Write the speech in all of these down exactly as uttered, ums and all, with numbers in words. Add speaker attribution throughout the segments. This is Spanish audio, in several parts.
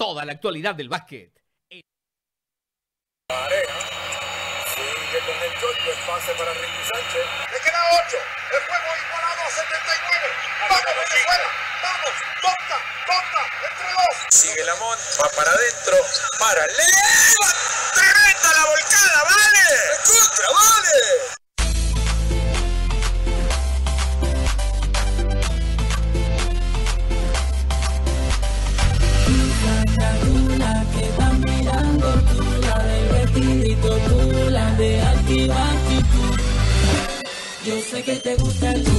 Speaker 1: toda la actualidad del básquet.
Speaker 2: Pareja. Sigue con el golpe, el pase para Ricky Sánchez.
Speaker 3: Le queda ocho. El juego igualado a setenta y nueve. ¡Vamos, Venezuela! ¡Vamos! ¡Tonta! ¡Tonta! ¡Entre dos!
Speaker 2: Sigue Lamont, va para adentro. ¡Para! ¡Leva! ¡Tremenda la volcada! ¡Vale! ¡Contra, vale!
Speaker 4: Yo sé que te gusta tú.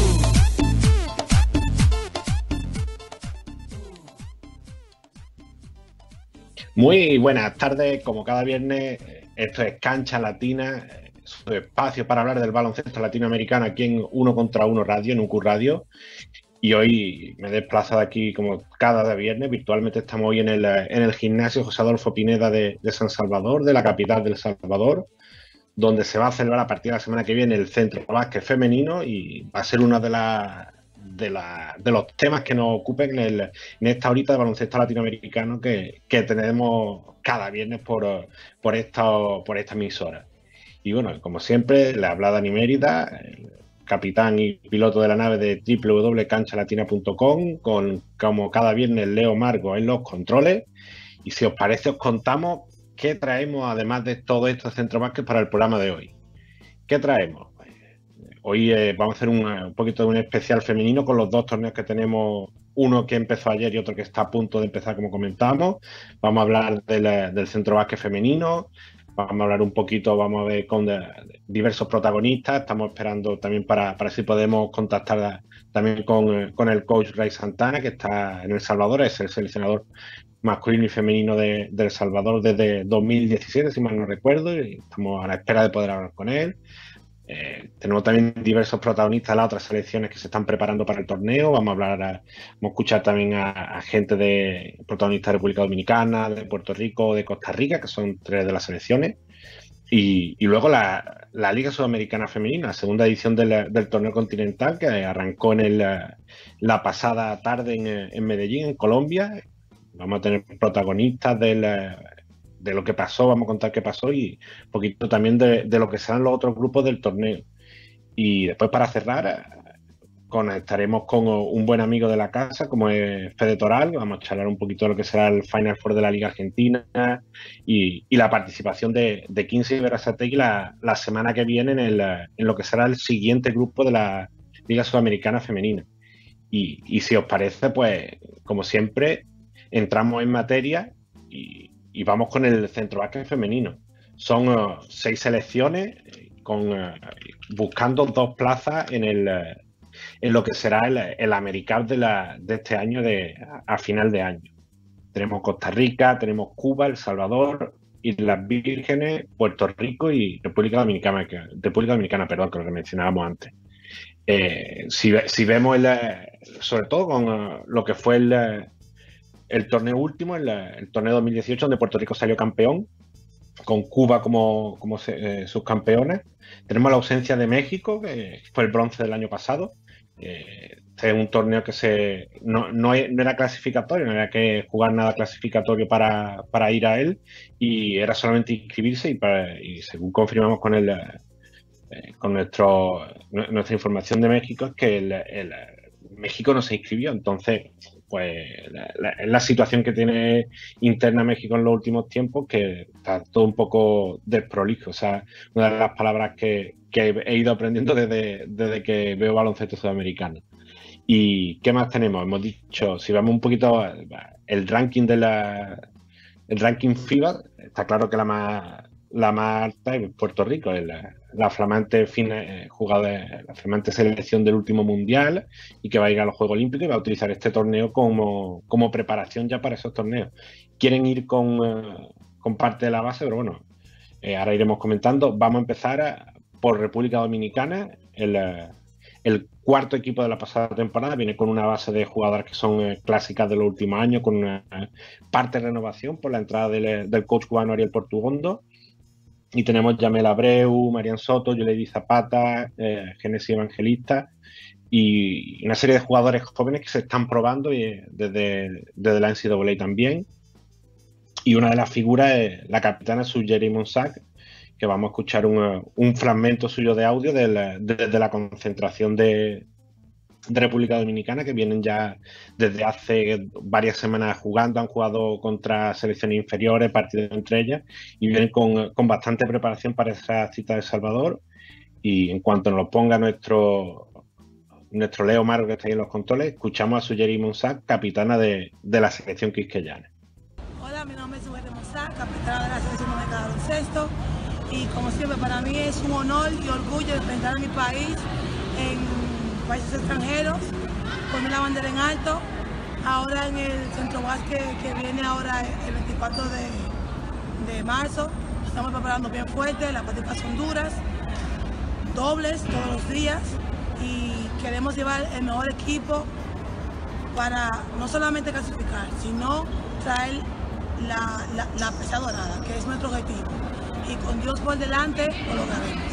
Speaker 5: Muy buenas tardes, como cada viernes, esto es Cancha Latina, su espacio para hablar del baloncesto latinoamericano aquí en Uno contra Uno Radio, en U Q Radio. Y hoy me he desplazado aquí como cada viernes, virtualmente estamos hoy en el, en el gimnasio José Adolfo Pineda de, de San Salvador, de la capital del Salvador, donde se va a celebrar a partir de la semana que viene el Centro de Básquet Femenino y va a ser uno de, la, de, la, de los temas que nos ocupen en, el, en esta horita de baloncesto latinoamericano que, que tenemos cada viernes por, por, esta, por esta emisora. Y bueno, como siempre, le habla Dani Mérida, capitán y piloto de la nave de doble u doble u doble punto cancha latina punto com, con, como cada viernes, Leo Margo en los controles. Y si os parece, os contamos qué traemos, además de todo esto de Centro Básquet, para el programa de hoy. ¿Qué traemos? Hoy eh, vamos a hacer un, un poquito de un especial femenino con los dos torneos que tenemos, uno que empezó ayer y otro que está a punto de empezar, como comentamos. Vamos a hablar de la, del Centro Básquet femenino. Vamos a hablar un poquito, vamos a ver con de, de diversos protagonistas. Estamos esperando también para, para si podemos contactar también con, con el coach Ray Santana, que está en El Salvador, es el seleccionador masculino y femenino de, de El Salvador desde dos mil diecisiete, si mal no recuerdo, y estamos a la espera de poder hablar con él. Eh, tenemos también diversos protagonistas de las otras selecciones que se están preparando para el torneo. Vamos a hablar, a, vamos a escuchar también a, a gente de protagonistas de República Dominicana, de Puerto Rico, de Costa Rica, que son tres de las selecciones. Y, y luego la, la Liga Sudamericana Femenina, segunda edición del, del torneo continental, que arrancó en el, la pasada tarde en, en Medellín, en Colombia. Vamos a tener protagonistas del, de lo que pasó, vamos a contar qué pasó y un poquito también de, de lo que serán los otros grupos del torneo. Y después, para cerrar, conectaremos con un buen amigo de la casa, como es Fede Toral. Vamos a charlar un poquito de lo que será el Final Four de la Liga Argentina y, y la participación de, de Quincy y Berazategui la, la semana que viene en, el, en lo que será el siguiente grupo de la Liga Sudamericana Femenina. Y, y si os parece, pues, como siempre, entramos en materia y, y vamos con el Centro Básquet femenino. Son uh, seis selecciones con, uh, buscando dos plazas en, el, uh, en lo que será el, el AmeriCup de, la, de este año, de, a, a final de año. Tenemos Costa Rica, tenemos Cuba, El Salvador, Islas Vírgenes, Puerto Rico y República Dominicana, que, República Dominicana, perdón, que lo que mencionábamos antes. Eh, si, si vemos, el, sobre todo con uh, lo que fue el... El torneo último, el, el torneo dos mil dieciocho, donde Puerto Rico salió campeón, con Cuba como, como eh, subcampeones. Tenemos la ausencia de México, que fue el bronce del año pasado. Eh, este es un torneo que se no, no, no era clasificatorio, no había que jugar nada clasificatorio para, para ir a él, y era solamente inscribirse, y, para, y según confirmamos con el eh, con nuestro, nuestra información de México, es que el, el, México no se inscribió. Entonces, pues la, la, la situación que tiene interna México en los últimos tiempos, que está todo un poco desprolijo. O sea, una de las palabras que, que he ido aprendiendo desde, desde que veo baloncesto sudamericano. ¿Y qué más tenemos? Hemos dicho, si vemos un poquito el ranking de la el ranking FIBA, está claro que la más la más alta es Puerto Rico, es la, la flamante fina, jugada, la flamante selección del último mundial, y que va a ir a los Juegos Olímpicos y va a utilizar este torneo como, como preparación ya para esos torneos. Quieren ir con, uh, con parte de la base, pero bueno, eh, ahora iremos comentando. Vamos a empezar a, por República Dominicana. El, uh, el cuarto equipo de la pasada temporada viene con una base de jugadoras que son uh, clásicas de los últimos años, con una uh, parte de renovación por la entrada del, del coach cubano Ariel Portugondo. Y tenemos Yamel Abreu, Marian Soto, Yulady Zapata, eh, Génesis Evangelista y una serie de jugadores jóvenes que se están probando y, desde, desde la N C A A también. y una de las figuras es la capitana Sugeri Monsac, que vamos a escuchar un, un fragmento suyo de audio de la, de, de la concentración de, de República Dominicana, que vienen ya desde hace varias semanas jugando, han jugado contra selecciones inferiores, partidos entre ellas, y vienen con, con bastante preparación para esa cita de El Salvador. Y en cuanto nos lo ponga nuestro, nuestro Leo Maro, que está ahí en los controles, escuchamos a Sugeri Monsac, capitana de, de la selección quisqueyana.
Speaker 1: Hola, mi nombre es Sugeri Monsac, capitana de la selección dominicana de baloncesto. Y como siempre, para mí es un honor y orgullo representar a mi país en países extranjeros, poner la bandera en alto. Ahora en el Centro Básquet que viene ahora el veinticuatro de marzo, estamos preparando bien fuerte, las prácticas son duras, dobles todos los días, y queremos llevar el mejor equipo para no solamente clasificar, sino traer la, la, la presa dorada, que es nuestro objetivo. Y con Dios por delante lo lograremos.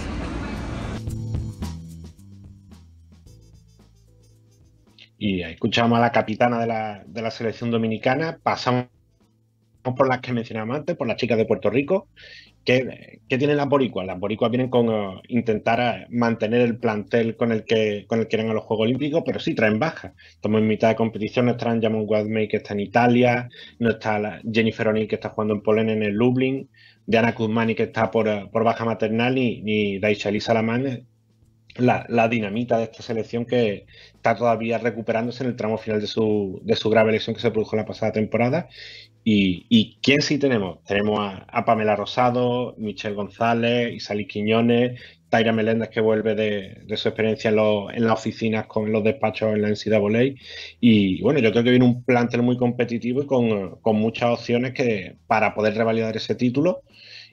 Speaker 5: Y escuchamos a la capitana de la, de la selección dominicana. Pasamos por las que mencionamos antes, por las chicas de Puerto Rico. ¿Qué, qué tienen las boricuas? Las boricuas vienen con uh, intentar uh, mantener el plantel con el que con el que irán a los Juegos Olímpicos, pero sí traen bajas. Estamos en mitad de competición, no estarán Jamon Wadmey, que está en Italia, no está la Jennifer O'Neill, que está jugando en Polonia en el Lublin, Diana Kuzmani, que está por, uh, por baja maternal, ni, ni Daishali Salamán, la, la dinamita de esta selección, que está todavía recuperándose en el tramo final de su, de su grave lesión que se produjo la pasada temporada. Y, y ¿quién sí tenemos? Tenemos a, a Pamela Rosado, Michelle González, Isalis Quiñones, Taira Meléndez, que vuelve de, de su experiencia en, lo, en las oficinas con los despachos en la N C A A. Y bueno, yo creo que viene un plantel muy competitivo y con, con muchas opciones que, para poder revalidar ese título.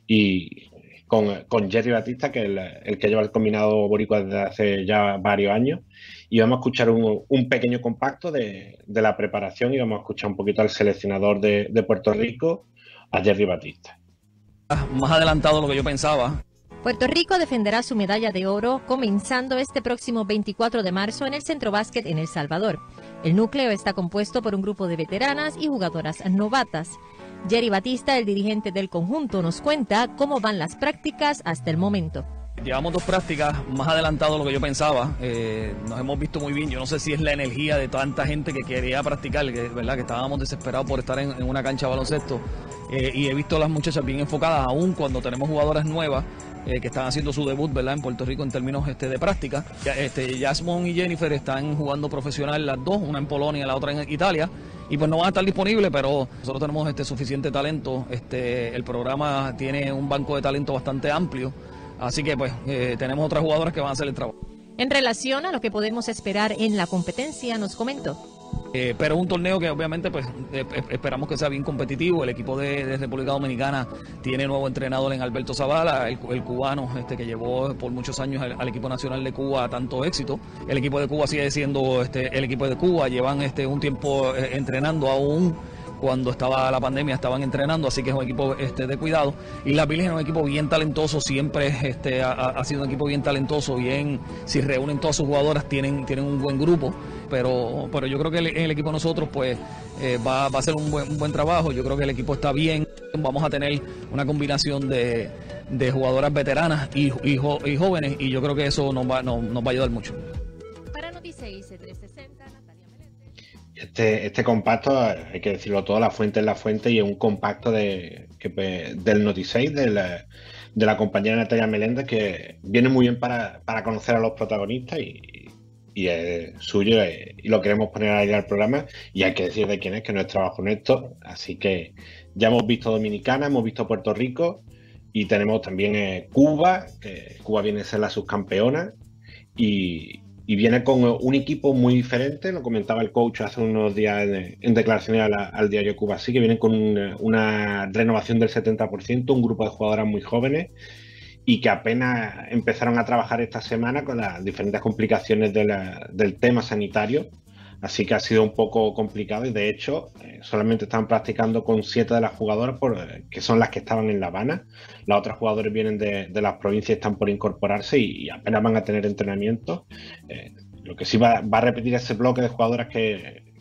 Speaker 5: Y con, con Jerry Batista, que es el, el que lleva el combinado boricua desde hace ya varios años. Y vamos a escuchar un, un pequeño compacto de, de la preparación, y vamos a escuchar un poquito al seleccionador de, de Puerto Rico, a Jerry Batista.
Speaker 6: Más adelantado de lo que yo pensaba.
Speaker 7: Puerto Rico defenderá su medalla de oro comenzando este próximo veinticuatro de marzo en el Centro Básquet en El Salvador. El núcleo está compuesto por un grupo de veteranas y jugadoras novatas. Jerry Batista, el dirigente del conjunto, nos cuenta cómo van las prácticas hasta el momento.
Speaker 6: Llevamos dos prácticas más adelantado de lo que yo pensaba. Eh, nos hemos visto muy bien. Yo no sé si es la energía de tanta gente que quería practicar, que, ¿verdad? Que estábamos desesperados por estar en, en una cancha de baloncesto. Eh, y he visto a las muchachas bien enfocadas, aún cuando tenemos jugadoras nuevas eh, que están haciendo su debut, ¿verdad? En Puerto Rico en términos este, de práctica. Este, Jasmine y Jennifer están jugando profesional las dos, una en Polonia y la otra en Italia. Y pues no van a estar disponibles, pero nosotros tenemos este suficiente talento. Este, el programa tiene un banco de talento bastante amplio. Así que pues eh, tenemos otras jugadoras que van a hacer el trabajo.
Speaker 7: En relación a lo que podemos esperar en la competencia, nos comentó.
Speaker 6: Eh, pero es un torneo que obviamente pues eh, esperamos que sea bien competitivo. El equipo de, de República Dominicana tiene nuevo entrenador en Alberto Zavala, el, el cubano este, que llevó por muchos años al, al equipo nacional de Cuba a tanto éxito. El equipo de Cuba sigue siendo este, el equipo de Cuba, llevan este, un tiempo eh, entrenando aún. Cuando estaba la pandemia estaban entrenando, así que es un equipo este, de cuidado. Y la Virgen es un equipo bien talentoso, siempre este, ha, ha sido un equipo bien talentoso, bien, si reúnen todas sus jugadoras tienen, tienen un buen grupo, pero, pero yo creo que el, el equipo de nosotros pues eh, va, va a ser un buen, un buen trabajo. Yo creo que el equipo está bien, vamos a tener una combinación de, de jugadoras veteranas y, y, jo, y jóvenes, y yo creo que eso nos va, nos, nos va a ayudar mucho.
Speaker 7: Para Noticias trescientos sesenta,
Speaker 5: Este, este compacto, hay que decirlo todo, la fuente es la fuente, y es un compacto de, que, del Notiseis, de la, de la compañera Natalia Meléndez, que viene muy bien para, para conocer a los protagonistas, y, y es suyo, y lo queremos poner ahí al programa, y hay que decir de quién es, que no es trabajo honesto. Así que ya hemos visto Dominicana, hemos visto Puerto Rico, y tenemos también eh, Cuba, que Cuba viene a ser la subcampeona, y Y viene con un equipo muy diferente, lo comentaba el coach hace unos días en, en declaraciones a la, al diario Cuba. Así que vienen con una, una renovación del setenta por ciento, un grupo de jugadoras muy jóvenes y que apenas empezaron a trabajar esta semana con las diferentes complicaciones de la, del tema sanitario. Así que ha sido un poco complicado, y de hecho eh, solamente están practicando con siete de las jugadoras, por, eh, que son las que estaban en La Habana. Las otras jugadoras vienen de, de las provincias y están por incorporarse, y, y apenas van a tener entrenamiento. Eh, lo que sí va, va a repetir ese bloque de jugadoras que,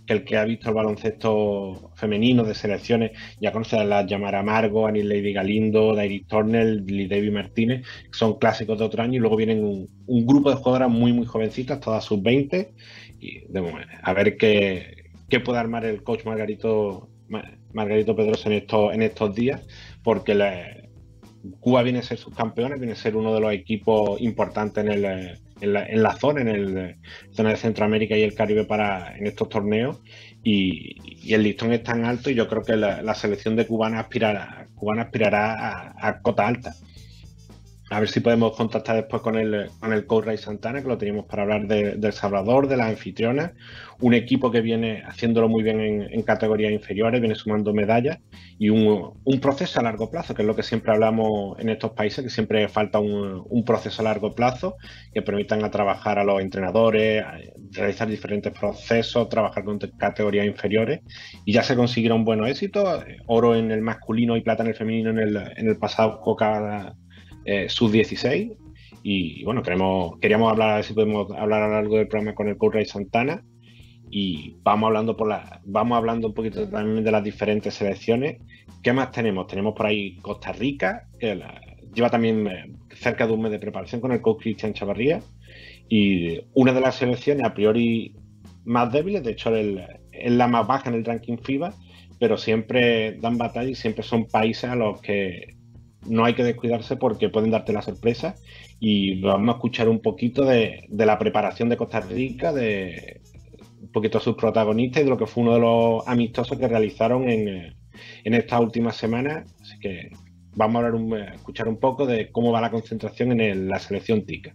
Speaker 5: que el que ha visto el baloncesto femenino de selecciones ya conoce a las Yamara Amargo, Annie Lady Galindo, Dairis Turner, Lily Debbie Martínez, que son clásicos de otro año, y luego vienen un, un grupo de jugadoras muy muy jovencitas, todas sub veinte, y de momento, a ver qué, qué puede armar el coach Margarito, Margarito Pedrosa en estos, en estos días, porque la, Cuba viene a ser subcampeona, viene a ser uno de los equipos importantes en, el, en, la, en la zona, en el zona de Centroamérica y el Caribe para en estos torneos, y, y el listón es tan alto, y yo creo que la, la selección de cubana aspirará, cubana aspirará a, a cota alta. A ver si podemos contactar después con el, con el coach Ray Santana, que lo teníamos para hablar de, del Salvador, de las anfitrionas, un equipo que viene haciéndolo muy bien en, en categorías inferiores, viene sumando medallas, y un, un proceso a largo plazo, que es lo que siempre hablamos en estos países, que siempre falta un, un proceso a largo plazo que permitan a trabajar a los entrenadores, a realizar diferentes procesos, trabajar con categorías inferiores, y ya se consiguieron buenos éxitos, oro en el masculino y plata en el femenino en el, en el pasado Coca Eh, sub dieciséis, y bueno, queremos, queríamos hablar, a ver si podemos hablar a lo largo del programa con el coach Ray Santana, y vamos hablando por la, vamos hablando un poquito también de las diferentes selecciones. ¿Qué más tenemos? Tenemos por ahí Costa Rica, que la, lleva también eh, cerca de un mes de preparación con el coach Cristian Chavarría, y una de las selecciones a priori más débiles, de hecho el, es la más baja en el ranking FIBA, pero siempre dan batalla y siempre son países a los que no hay que descuidarse porque pueden darte la sorpresa, y vamos a escuchar un poquito de, de la preparación de Costa Rica, de un poquito a sus protagonistas y de lo que fue uno de los amistosos que realizaron en, en estas últimas semanas. Así que vamos a, hablar un, a escuchar un poco de cómo va la concentración en el, la selección tica.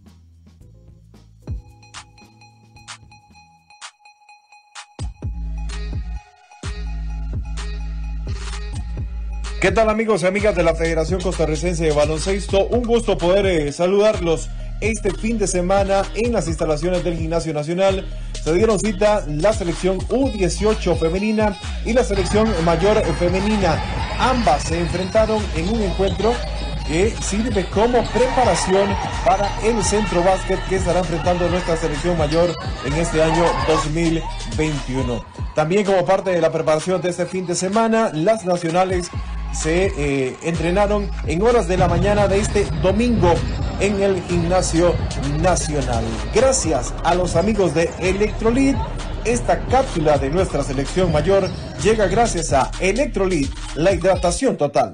Speaker 8: ¿Qué tal, amigos y amigas de la Federación Costarricense de Baloncesto? Un gusto poder eh, saludarlos este fin de semana en las instalaciones del Gimnasio Nacional. Se dieron cita la selección U dieciocho femenina y la selección mayor femenina. Ambas se enfrentaron en un encuentro que sirve como preparación para el centro básquet que estará enfrentando nuestra selección mayor en este año dos mil veintiuno. También, como parte de la preparación de este fin de semana, las nacionales se eh, entrenaron en horas de la mañana de este domingo en el Gimnasio Nacional. Gracias a los amigos de Electrolit, esta cápsula de nuestra selección mayor llega gracias a Electrolit, la hidratación total.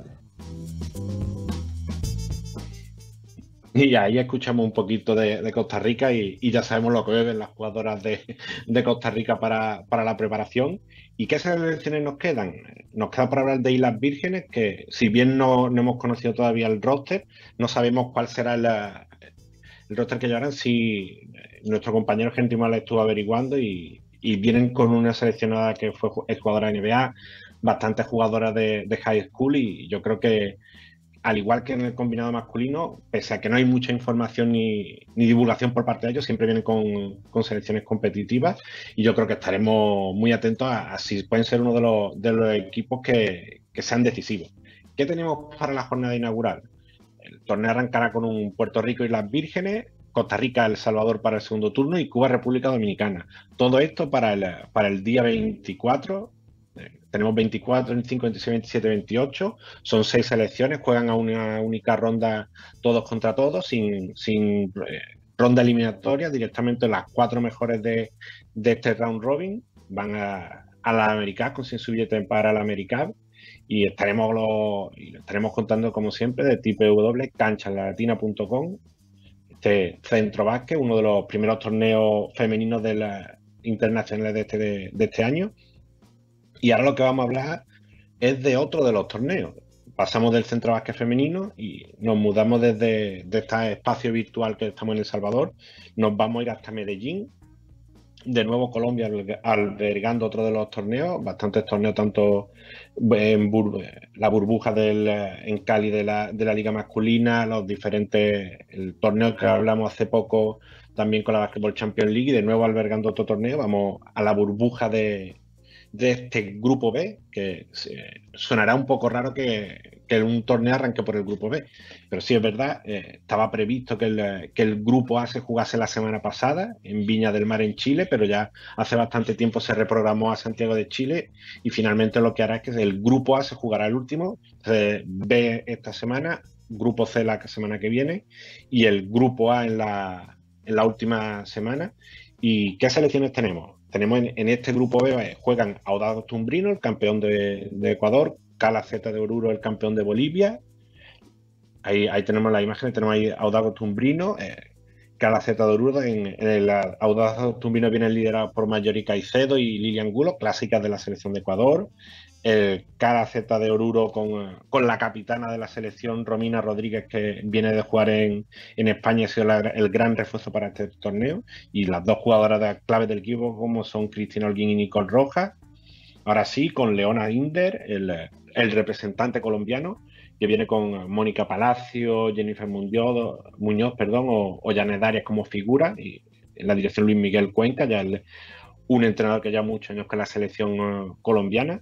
Speaker 5: Y ahí escuchamos un poquito de, de Costa Rica, y, y ya sabemos lo que beben las jugadoras de, de Costa Rica para, para la preparación. ¿Y qué selecciones nos quedan? Nos queda para hablar de Islas Vírgenes, que si bien no, no hemos conocido todavía el roster, no sabemos cuál será el, el roster que llevarán. Si nuestro compañero Gentimal estuvo averiguando, y, y vienen con una seleccionada que fue jugadora de N B A, bastantes jugadoras de, de high school, y yo creo que al igual que en el combinado masculino, pese a que no hay mucha información ni, ni divulgación por parte de ellos, siempre vienen con, con selecciones competitivas, y yo creo que estaremos muy atentos a, a si pueden ser uno de los, de los equipos que, que sean decisivos. ¿Qué tenemos para la jornada inaugural? El torneo arrancará con un Puerto Rico y Islas Vírgenes, Costa Rica, El Salvador para el segundo turno, y Cuba, República Dominicana. Todo esto para el, para el día veinticuatro. Tenemos veinticuatro, veinticinco, veintiséis, veintisiete, veintiocho. Son seis selecciones, juegan a una única ronda todos contra todos, sin, sin eh, ronda eliminatoria. Directamente las cuatro mejores de, de este round robin van a, a la AmeriCup, consiguen su billete para la AmeriCup, y estaremos, lo, y lo estaremos contando como siempre de w w w punto cancha latina punto com. Este centro básquet, uno de los primeros torneos femeninos de la, internacionales de este, de, de este año. Y ahora lo que vamos a hablar es de otro de los torneos. Pasamos del centro básquet femenino y nos mudamos desde de este espacio virtual que estamos en El Salvador. Nos vamos a ir hasta Medellín. De nuevo Colombia albergando otro de los torneos, bastantes torneos, tanto en bur la burbuja del, en Cali de la, de la liga masculina, los diferentes el torneo que hablamos hace poco también con la Basketball Champions League, y de nuevo albergando otro torneo. Vamos a la burbuja de de este grupo B, que sonará un poco raro que, que un torneo arranque por el grupo B, pero sí es verdad, eh, estaba previsto que el, que el grupo A se jugase la semana pasada en Viña del Mar en Chile, pero ya hace bastante tiempo se reprogramó a Santiago de Chile y finalmente lo que hará es que el grupo A se jugará el último, eh, B esta semana, grupo C la semana que viene y el grupo A en la, en la última semana. ¿Y qué selecciones tenemos? Tenemos en, en este grupo B, eh, juegan Audaz Tumbrino, el campeón de, de Ecuador, Calaceta de Oruro, el campeón de Bolivia. Ahí, ahí tenemos las imágenes, tenemos ahí Audaz Tumbrino, eh, Calaceta de Oruro. En, en el Audaz Tumbrino viene liderado por Mayori Caicedo y Lilian Gulo, clásicas de la selección de Ecuador. El Calaceta de Oruro con, con la capitana de la selección, Romina Rodríguez, que viene de jugar en, en España, ha sido la, el gran refuerzo para este torneo. Y las dos jugadoras de clave del equipo, como son Cristina Holguín y Nicole Rojas. Ahora sí, con Leona Inder, el, el representante colombiano, que viene con Mónica Palacio, Jennifer Muñoz, Muñoz perdón, o, o Janet Arias como figura. Y en la dirección Luis Miguel Cuenca, ya el, un entrenador que lleva muchos años con la selección uh, colombiana.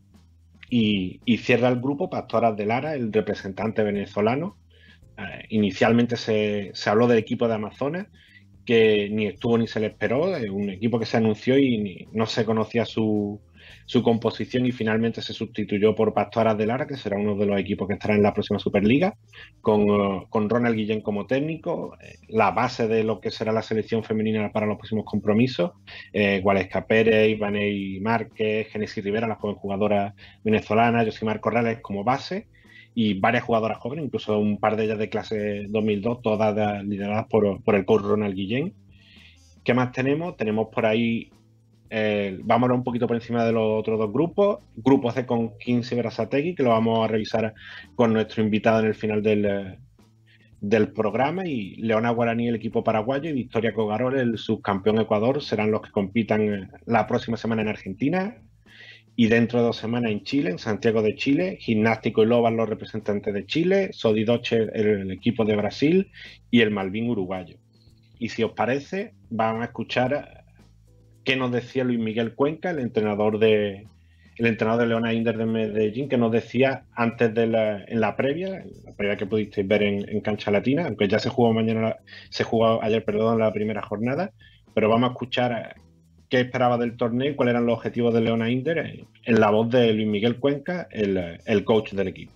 Speaker 5: Y, y cierra el grupo Pastoras de Lara, el representante venezolano. Eh, inicialmente se, se habló del equipo de Amazonas, que ni estuvo ni se le esperó, es un equipo que se anunció y ni, no se conocía su, su composición y finalmente se sustituyó por Pastoras de Lara, que será uno de los equipos que estará en la próxima Superliga, con, uh, con Ronald Guillén como técnico, eh, la base de lo que será la selección femenina para los próximos compromisos, eh, Gualesca Pérez, Ivaney Márquez, Genesis Rivera, la joven jugadora venezolana, Josimar Corrales como base, y varias jugadoras jóvenes, incluso un par de ellas de clase dos mil dos, todas lideradas por, por el coach Ronald Guillén. ¿Qué más tenemos? Tenemos por ahí, eh, vamos a hablar un poquito por encima de los otros dos grupos. Grupo C con Quincy Berazategui, que lo vamos a revisar con nuestro invitado en el final del, del programa. Y Leona Guaraní, el equipo paraguayo, y Victoria Cogarol, el subcampeón Ecuador, serán los que compitan la próxima semana en Argentina. Y dentro de dos semanas en Chile, en Santiago de Chile, Gimnástico y Lobas los representantes de Chile, Sodidoche el, el equipo de Brasil y el Malvín uruguayo. Y si os parece, van a escuchar qué nos decía Luis Miguel Cuenca, el entrenador de el entrenador de Leona Inder de Medellín, que nos decía antes de la, en la previa, la previa que pudisteis ver en, en Cancha Latina, aunque ya se jugó mañana, se jugó ayer, perdón, la primera jornada, pero vamos a escuchar qué esperaba del torneo y cuáles eran los objetivos de Leona Inder en la voz de Luis Miguel Cuenca, el, el coach del equipo.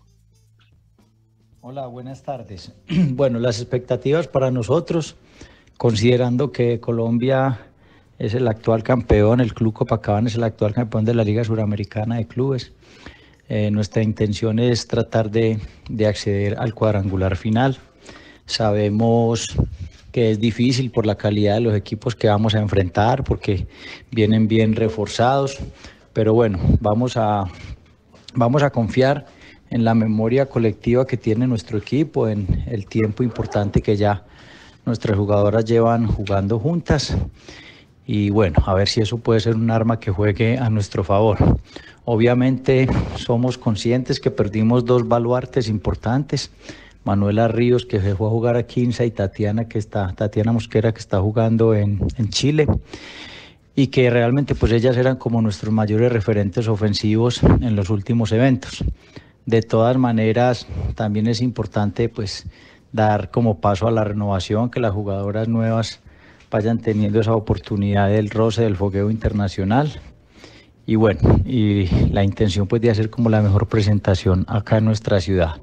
Speaker 9: Hola, buenas tardes. Bueno, las expectativas para nosotros, considerando que Colombia es el actual campeón, el Club Copacabana es el actual campeón de la Liga Suramericana de Clubes, eh, nuestra intención es tratar de, de acceder al cuadrangular final. Sabemos que es difícil por la calidad de los equipos que vamos a enfrentar, porque vienen bien reforzados, pero bueno, vamos a, vamos a confiar en la memoria colectiva que tiene nuestro equipo, en el tiempo importante que ya nuestras jugadoras llevan jugando juntas, y bueno, a ver si eso puede ser un arma que juegue a nuestro favor. Obviamente somos conscientes que perdimos dos baluartes importantes, Manuela Ríos, que se fue a jugar a Quinza, y Tatiana, que está, Tatiana Mosquera, que está jugando en, en Chile, y que realmente pues ellas eran como nuestros mayores referentes ofensivos en los últimos eventos. De todas maneras, también es importante pues dar como paso a la renovación, que las jugadoras nuevas vayan teniendo esa oportunidad del roce, del fogueo internacional. Y bueno, y la intención pues de hacer como la mejor presentación acá en nuestra ciudad.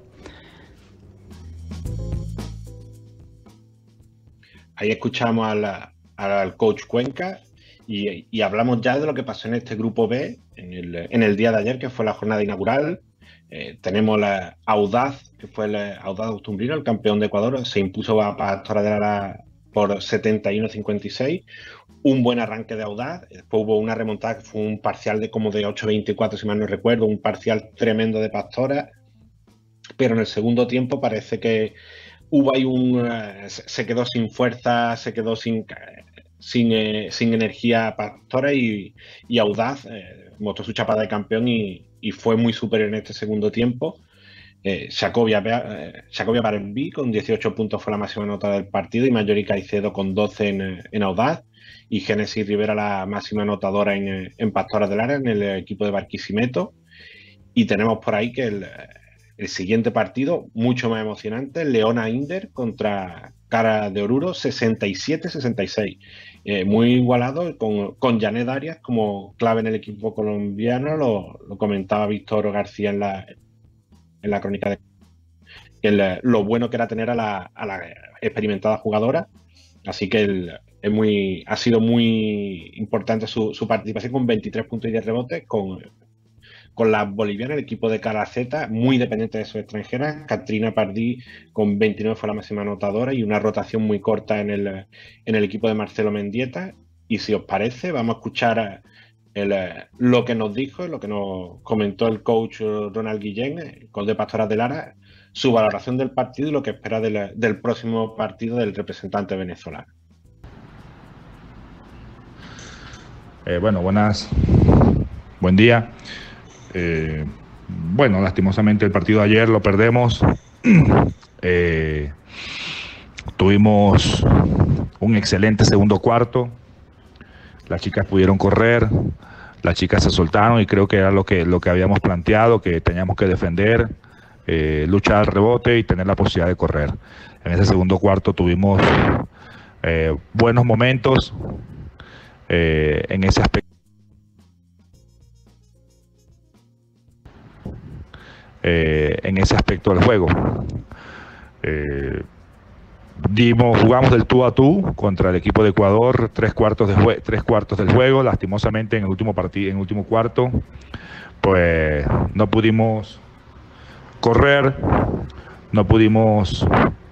Speaker 5: Ahí escuchamos al, al coach Cuenca y, y hablamos ya de lo que pasó en este grupo B en el, en el día de ayer, que fue la jornada inaugural. Eh, tenemos la Audaz, que fue el Audaz Tumbrino, el campeón de Ecuador, se impuso a Pastora de Lara por setenta y uno a cincuenta y seis. Un buen arranque de Audaz, después hubo una remontada que fue un parcial de como de ocho a veinticuatro, si mal no recuerdo, un parcial tremendo de Pastora, pero en el segundo tiempo parece que hubo ahí un... Uh, se quedó sin fuerza, se quedó sin, sin, eh, sin energía Pastora, y, y Audaz eh, mostró su chapada de campeón y, y fue muy superior en este segundo tiempo. Eh, Xacobia, eh, Xacobia Barembí con dieciocho puntos fue la máxima nota del partido y Mayori Caicedo con doce en, en Audaz y Génesis Rivera la máxima anotadora en, en Pastora del Lara en el equipo de Barquisimeto. Y tenemos por ahí que el, el siguiente partido, mucho más emocionante, Leona Inder contra Cara de Oruro, sesenta y siete a sesenta y seis. Eh, muy igualado, con, con Janet Arias como clave en el equipo colombiano, lo, lo comentaba Víctor García en la, en la crónica de el, lo bueno que era tener a la, a la experimentada jugadora. Así que el, es muy, ha sido muy importante su, su participación con veintitrés puntos y diez rebotes, con, con la boliviana, el equipo de Calaceta, muy dependiente de sus extranjeras. Katrina Pardí con veintinueve fue la máxima anotadora y una rotación muy corta en el, en el equipo de Marcelo Mendieta. Y si os parece, vamos a escuchar el, lo que nos dijo, lo que nos comentó el coach Ronald Guillén, el coach de Pastoras de Lara, su valoración del partido y lo que espera del, del próximo partido del representante venezolano.
Speaker 10: Eh, bueno, buenas, buen día. Eh, bueno, lastimosamente el partido de ayer lo perdemos. Eh, tuvimos un excelente segundo cuarto. Las chicas pudieron correr, las chicas se soltaron y creo que era lo que, lo que habíamos planteado, que teníamos que defender, eh, luchar al rebote y tener la posibilidad de correr. En ese segundo cuarto tuvimos eh, buenos momentos eh, en ese aspecto. Eh, en ese aspecto del juego. Eh, dimos, jugamos del tú a tú contra el equipo de Ecuador, tres cuartos, de tres cuartos del juego. Lastimosamente en el último partido, en el último cuarto, pues no pudimos correr, no pudimos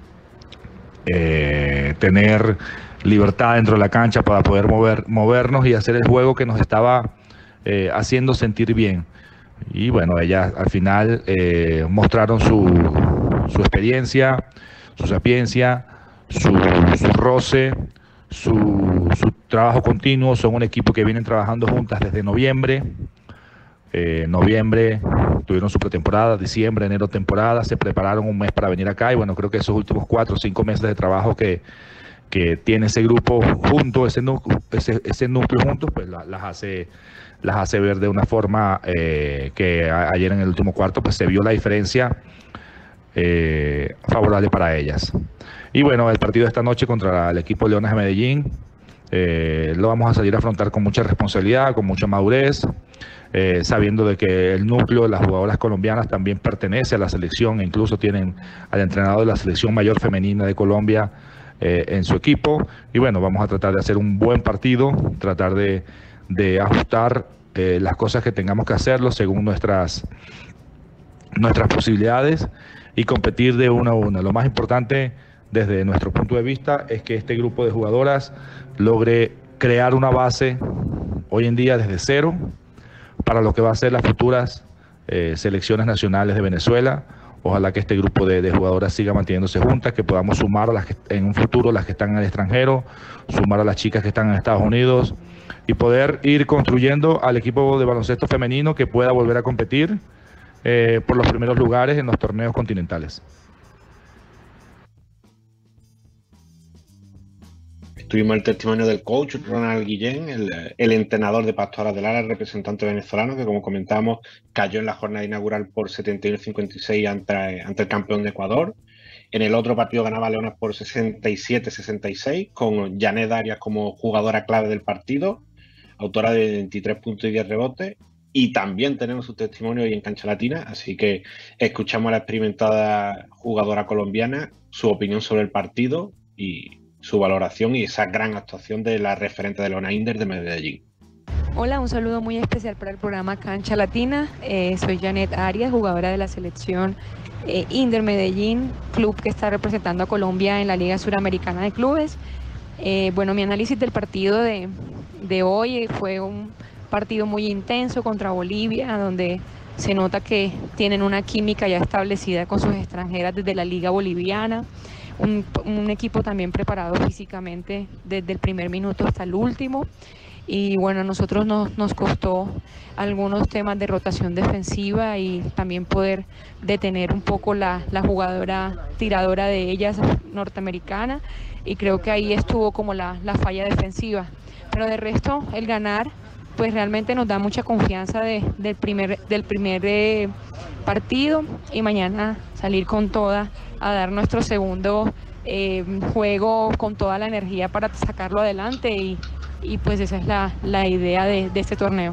Speaker 10: eh, tener libertad dentro de la cancha para poder mover, movernos y hacer el juego que nos estaba eh, haciendo sentir bien. Y bueno, ellas al final eh, mostraron su, su experiencia, su sapiencia, su, su roce, su, su trabajo continuo. Son un equipo que vienen trabajando juntas desde noviembre. Eh, noviembre tuvieron su pretemporada, diciembre, enero temporada, se prepararon un mes para venir acá y bueno, creo que esos últimos cuatro o cinco meses de trabajo que, que tiene ese grupo junto, ese núcleo, ese, ese núcleo juntos, pues la, las hace... las hace ver de una forma eh, que a, ayer en el último cuarto pues se vio la diferencia eh, favorable para ellas. Y bueno, el partido de esta noche contra el equipo Leonas de Medellín eh, lo vamos a salir a afrontar con mucha responsabilidad, con mucha madurez, eh, sabiendo de que el núcleo de las jugadoras colombianas también pertenece a la selección e incluso tienen al entrenador de la selección mayor femenina de Colombia eh, en su equipo. Y bueno, vamos a tratar de hacer un buen partido, tratar de de ajustar eh, las cosas que tengamos que hacerlo según nuestras, nuestras posibilidades y competir de una a una. Lo más importante desde nuestro punto de vista es que este grupo de jugadoras logre crear una base hoy en día desde cero para lo que va a ser las futuras eh, selecciones nacionales de Venezuela. Ojalá que este grupo de, de jugadoras siga manteniéndose juntas, que podamos sumar a las que, en un futuro las que están en el extranjero, sumar a las chicas que están en Estados Unidos y poder ir construyendo al equipo de baloncesto femenino que pueda volver a competir eh, por los primeros lugares en los torneos continentales.
Speaker 5: Tuvimos el testimonio del coach Ronald Guillén, el, el entrenador de Pastoras de Lara, el representante venezolano, que como comentábamos cayó en la jornada inaugural por setenta y uno a cincuenta y seis ante, ante el campeón de Ecuador. En el otro partido ganaba Leonas por sesenta y siete a sesenta y seis, con Janet Arias como jugadora clave del partido, autora de veintitrés puntos y diez rebotes. Y también tenemos su testimonio hoy en Cancha Latina, así que escuchamos a la experimentada jugadora colombiana, su opinión sobre el partido y su valoración y esa gran actuación de la referente de Leona Inder de Medellín.
Speaker 11: Hola, un saludo muy especial para el programa Cancha Latina. Eh, soy Janet Arias, jugadora de la selección eh, Inder Medellín, club que está representando a Colombia en la Liga Suramericana de Clubes. Eh, bueno, mi análisis del partido de, de hoy fue un partido muy intenso contra Bolivia, donde se nota que tienen una química ya establecida con sus extranjeras desde la Liga Boliviana. Un, un equipo también preparado físicamente desde el primer minuto hasta el último. y bueno, a nosotros nos, nos costó algunos temas de rotación defensiva y también poder detener un poco la, la jugadora tiradora de ellas norteamericana, y creo que ahí estuvo como la, la falla defensiva. Pero de resto, el ganar pues realmente nos da mucha confianza de, del primer, del primer eh, partido, y mañana salir con toda a dar nuestro segundo eh, juego con toda la energía para sacarlo adelante, y, y pues esa es la, la idea de, de este torneo.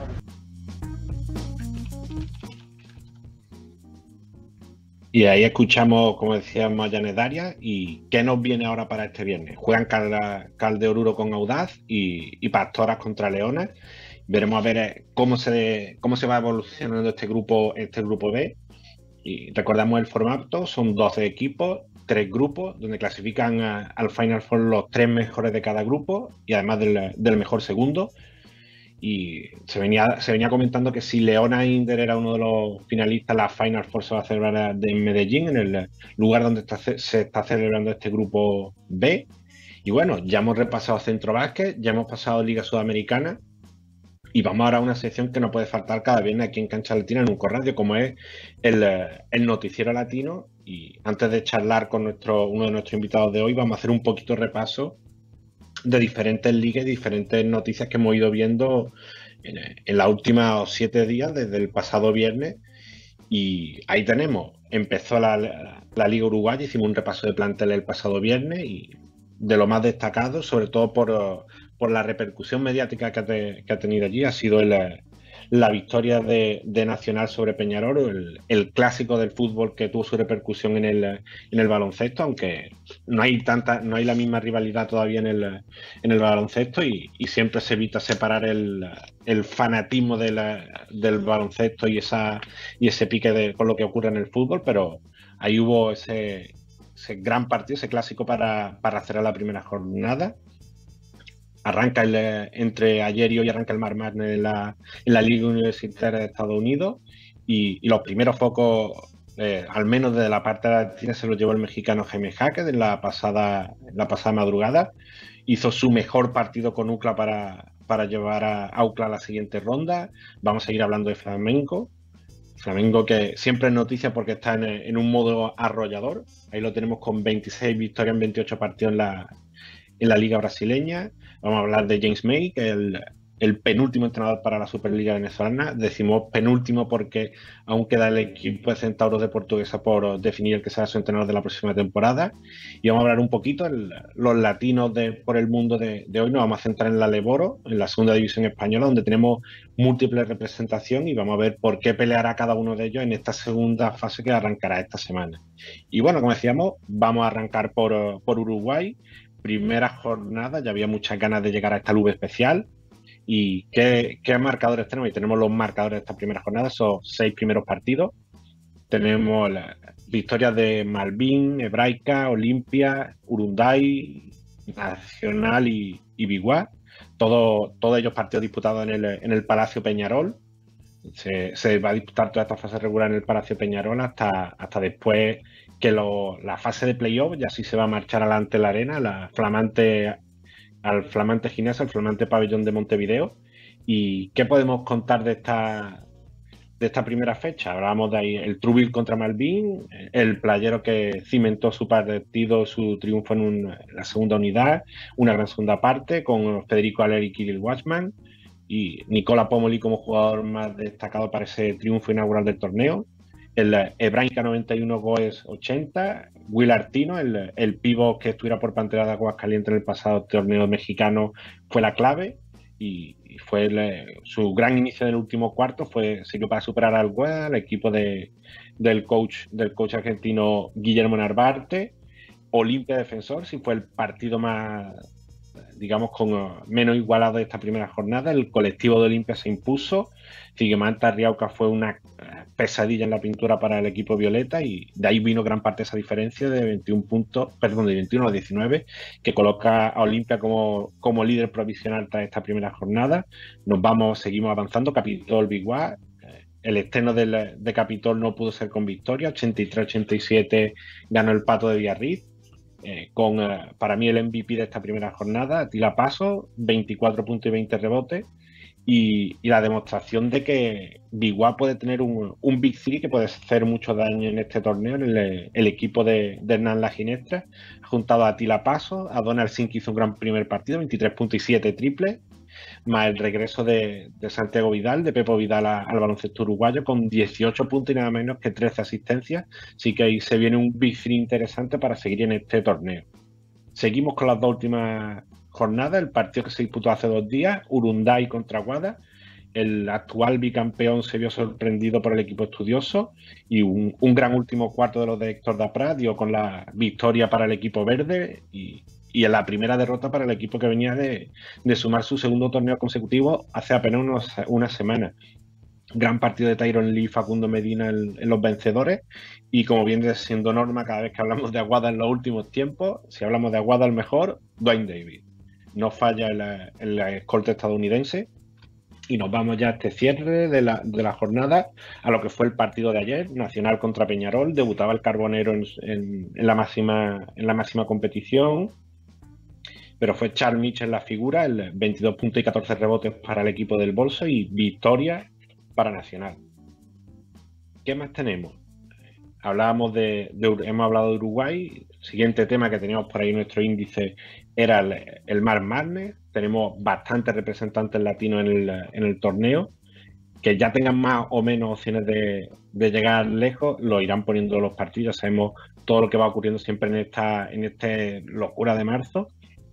Speaker 5: Y ahí escuchamos, como decíamos, a Janet Arias. ¿Y qué nos viene ahora para este viernes? Juegan Cal, Cal de Oruro con Audaz y, y Pastoras contra Leonas. Veremos a ver cómo se, cómo se va evolucionando este grupo, este grupo B. Y recordamos el formato, son doce equipos, tres grupos, donde clasifican a, al Final Four los tres mejores de cada grupo, y además del, del mejor segundo. Y se venía, se venía comentando que si Leona Inder era uno de los finalistas, la Final Four se va a celebrar en Medellín, en el lugar donde está, se está celebrando este grupo B. Y bueno, ya hemos repasado Centro Básquet, ya hemos pasado Liga Sudamericana, y vamos ahora a una sección que no puede faltar cada viernes aquí en Cancha Latina, en Unco Radio, como es el, el noticiero latino. Y antes de charlar con nuestro, uno de nuestros invitados de hoy, vamos a hacer un poquito de repaso de diferentes ligas y diferentes noticias que hemos ido viendo en, en los últimos siete días, desde el pasado viernes. Y ahí tenemos, empezó la, la, la Liga Uruguaya, hicimos un repaso de plantel el pasado viernes, y de lo más destacado, sobre todo por, por la repercusión mediática que ha, te, que ha tenido allí, ha sido el, la victoria de, de Nacional sobre Peñarol, el, el clásico del fútbol que tuvo su repercusión en el, en el baloncesto, aunque no hay tanta, no hay la misma rivalidad todavía en el, en el baloncesto, y, y siempre se evita separar el, el fanatismo de la, del baloncesto y esa y ese pique de, con lo que ocurre en el fútbol, pero ahí hubo ese, ese gran partido, ese clásico para, para cerrar la primera jornada. Arranca el, entre ayer y hoy arranca el March Madness en la, en la Liga Universitaria de Estados Unidos, y, y los primeros focos, eh, al menos desde la parte latina, se los llevó el mexicano Jaime Jaque en la pasada, en la pasada madrugada. Hizo su mejor partido con U C L A para, para llevar a, a U C L A a la siguiente ronda. Vamos a seguir hablando de Flamengo. Flamengo que siempre es noticia porque está en, en un modo arrollador. Ahí lo tenemos con veintiséis victorias en veintiocho partidos en la, en la Liga Brasileña. Vamos a hablar de James May, que es el, el penúltimo entrenador para la Superliga venezolana. Decimos penúltimo porque aún queda el equipo de Centauros de Portuguesa por definir el que será su entrenador de la próxima temporada. Y vamos a hablar un poquito de los latinos de, por el mundo de, de hoy. Nos vamos a centrar en la Leboro, en la segunda división española, donde tenemos múltiple representación, y vamos a ver por qué peleará cada uno de ellos en esta segunda fase que arrancará esta semana. Y bueno, como decíamos, vamos a arrancar por, por Uruguay. Primera jornada, ya había muchas ganas de llegar a esta L U B especial. ¿Y qué, qué marcadores tenemos? Y tenemos los marcadores de esta primera jornada, esos seis primeros partidos. Tenemos las victorias de Malvin, Hebraica, Olimpia, Urunday, Nacional y, y Biguá. Todo, todos ellos partidos disputados en el, en el Palacio Peñarol. Se, se va a disputar toda esta fase regular en el Palacio Peñarol hasta, hasta después que lo, la fase de playoff, y así se va a marchar adelante la arena, la flamante, al flamante ginásio, al flamante pabellón de Montevideo. ¿Y qué podemos contar de esta, de esta primera fecha? Hablábamos de ahí el Trubil contra Malvin, el playero que cimentó su partido, su triunfo en un, la segunda unidad, una gran segunda parte con Federico Aller y Kirill Watchman, y Nicola Pomoli como jugador más destacado para ese triunfo inaugural del torneo. El Hebraica noventa y uno, Goes ochenta, Will Artino, el, el pívot que estuviera por Pantera de Aguascalientes en el pasado torneo mexicano, fue la clave, y, y fue el, su gran inicio del último cuarto fue sirvió para superar al Guadalajara, el equipo de, del coach del coach argentino Guillermo Narvarte. Olimpia Defensor, sí fue el partido más, digamos, con menos igualado de esta primera jornada. El colectivo de Olimpia se impuso. Figuemanta Riauca fue una pesadilla en la pintura para el equipo violeta, y de ahí vino gran parte de esa diferencia de veintiún puntos, perdón, de veintiuno a diecinueve, que coloca a Olimpia como, como líder provisional tras esta primera jornada. Nos vamos, seguimos avanzando. Capitol Biguá, el externo del, de Capitol no pudo ser con victoria, ochenta y tres a ochenta y siete ganó el Pato de Villarriz. eh, con eh, para mí el M V P de esta primera jornada, Atila Paso, veinticuatro puntos y veinte rebotes, y, y la demostración de que Biguá puede tener un, un Big Three que puede hacer mucho daño en este torneo. El, el equipo de, de Hernán La Ginestra ha juntado a Atila Paso, a Donald Singh, que hizo un gran primer partido, veintitrés puntos y siete triples, más el regreso de, de Santiago Vidal, de Pepo Vidal a, al baloncesto uruguayo, con dieciocho puntos y nada menos que trece asistencias. Así que ahí se viene un Big Three interesante para seguir en este torneo. Seguimos con las dos últimas jornadas, el partido que se disputó hace dos días, Urunday contra Guada. El actual bicampeón se vio sorprendido por el equipo estudioso y un, un gran último cuarto de los de Héctor Daprat dio con la victoria para el equipo verde y, y en la primera derrota para el equipo que venía de, de sumar su segundo torneo consecutivo hace apenas unos, una semana. Gran partido de Tyron Lee y Facundo Medina en, en los vencedores, y como viene siendo norma cada vez que hablamos de Aguada en los últimos tiempos, si hablamos de Aguada, el mejor, Dwayne Davis. No falla en la, en la escolta estadounidense. Y nos vamos ya a este cierre de la, de la jornada, a lo que fue el partido de ayer, Nacional contra Peñarol. Debutaba el Carbonero en, en, en, la, máxima, en la máxima competición, pero fue Charles Mitchell la figura, el veintidós puntos y catorce rebotes para el equipo del Bolso y victoria para Nacional. ¿Qué más tenemos? Hablábamos de, de hemos hablado de Uruguay. Siguiente tema que teníamos por ahí en nuestro índice era el, el March Madness. Tenemos bastantes representantes latinos en el, en el torneo, que ya tengan más o menos opciones de, de llegar lejos, lo irán poniendo los partidos. Sabemos todo lo que va ocurriendo siempre en esta en este locura de marzo.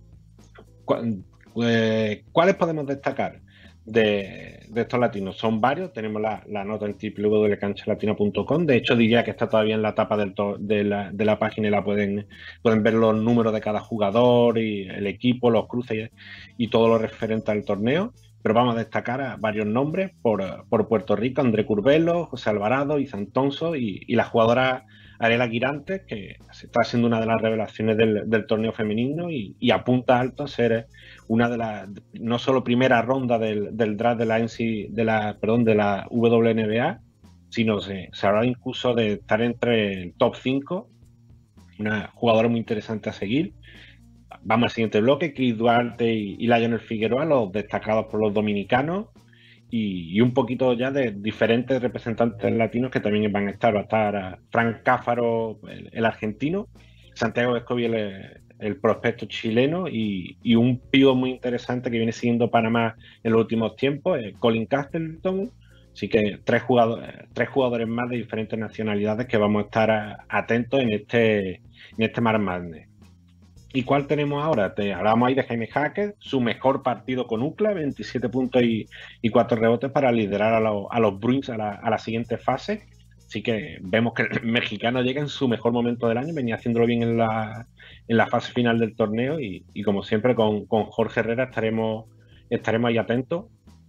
Speaker 5: ¿Cuáles podemos destacar de, de estos latinos? Son varios. Tenemos la, la nota en doble u doble u doble u punto cancha latina punto com. De hecho, diría que está todavía en la tapa del to, de, la, de la página y la pueden, pueden ver los números de cada jugador y el equipo, los cruces y, y todo lo referente al torneo. Pero vamos a destacar a varios nombres por, por Puerto Rico: André Curvelo, José Alvarado, Izan Tonso y, y la jugadora Arela Guirantes, que está siendo una de las revelaciones del, del torneo femenino y, y apunta alto a ser una de las, no solo primera ronda del, del draft de la, N C, de la perdón de la W N B A, sino se, se habla incluso de estar entre el top cinco. Una jugadora muy interesante a seguir. Vamos al siguiente bloque: Chris Duarte y, y Lionel Figueroa, los destacados por los dominicanos, y, y un poquito ya de diferentes representantes latinos que también van a estar. Va a estar Frank Cáfaro, el, el argentino, Santiago Vescovi, el, el prospecto chileno, y, y un pío muy interesante que viene siguiendo Panamá en los últimos tiempos, eh, Colin Castleton. Así que tres jugadores, tres jugadores más de diferentes nacionalidades que vamos a estar a, atentos en este, en este March Madness. ¿Y cuál tenemos ahora? Te hablamos ahí de Jaime Jaques, su mejor partido con U C L A, veintisiete puntos y, y cuatro rebotes para liderar a, lo, a los Bruins a la, a la siguiente fase. Así que vemos que el mexicano llega en su mejor momento del año, venía haciéndolo bien en la, en la fase final del torneo y, y como siempre con, con Jorge Herrera estaremos, estaremos ahí atentos.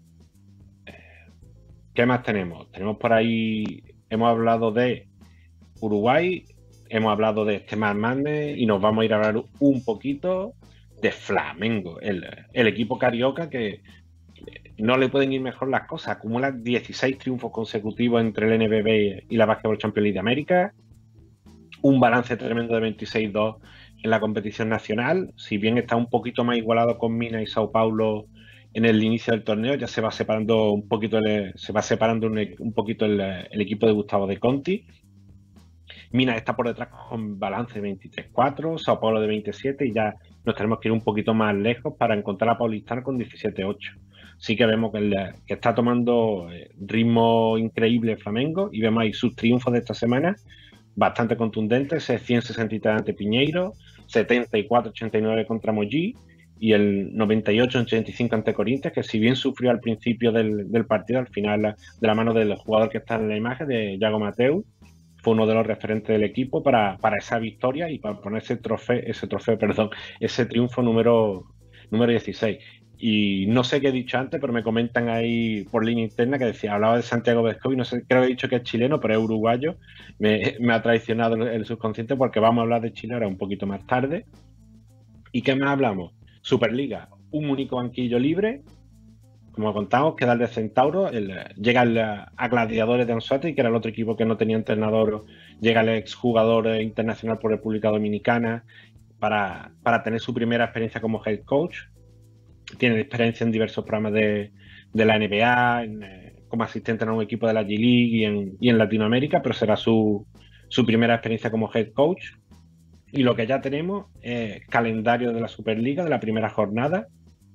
Speaker 5: ¿Qué más tenemos? Tenemos por ahí, hemos hablado de Uruguay, hemos hablado de este March Madness y nos vamos a ir a hablar un poquito de Flamengo, el, el equipo carioca que no le pueden ir mejor las cosas. Acumula dieciséis triunfos consecutivos entre el N B B y la Basketball Champions League de América, un balance tremendo de veintiséis dos en la competición nacional. Si bien está un poquito más igualado con Minas y Sao Paulo en el inicio del torneo, ya se va separando un poquito el, se va separando un, un poquito el, el equipo de Gustavo de Conti. Minas está por detrás con balance de veintitrés cuatro, Sao Paulo de veintisiete, y ya nos tenemos que ir un poquito más lejos para encontrar a Paulistano con diecisiete ocho. Sí que vemos que, el, que está tomando ritmo increíble Flamengo, y vemos ahí sus triunfos de esta semana bastante contundentes: ese ciento sesenta y tres ante Piñeiro, setenta y cuatro ochenta y nueve contra Mollí y el noventa y ocho ochenta y cinco ante Corinthians, que si bien sufrió al principio del, del partido, al final de la mano del jugador que está en la imagen, de Yago Mateu, fue uno de los referentes del equipo para, para esa victoria y para poner ese trofeo, ese trofeo, perdón, ese triunfo número, número dieciséis. Y no sé qué he dicho antes, pero me comentan ahí por línea interna que decía, hablaba de Santiago Vescovi, no sé, creo que he dicho que es chileno, pero es uruguayo. Me, me ha traicionado el subconsciente porque vamos a hablar de Chile ahora un poquito más tarde. ¿Y qué más hablamos? Superliga, un único banquillo libre. Como contamos, queda el de Centauro, el, llega el, a Gladiadores de Anzoátegui, que era el otro equipo que no tenía entrenador, llega el exjugador internacional por República Dominicana, para, para tener su primera experiencia como head coach. Tiene experiencia en diversos programas de, de la N B A, en, eh, como asistente en un equipo de la G League y en, y en Latinoamérica, pero será su, su primera experiencia como head coach. Y lo que ya tenemos es calendario de la Superliga, de la primera jornada,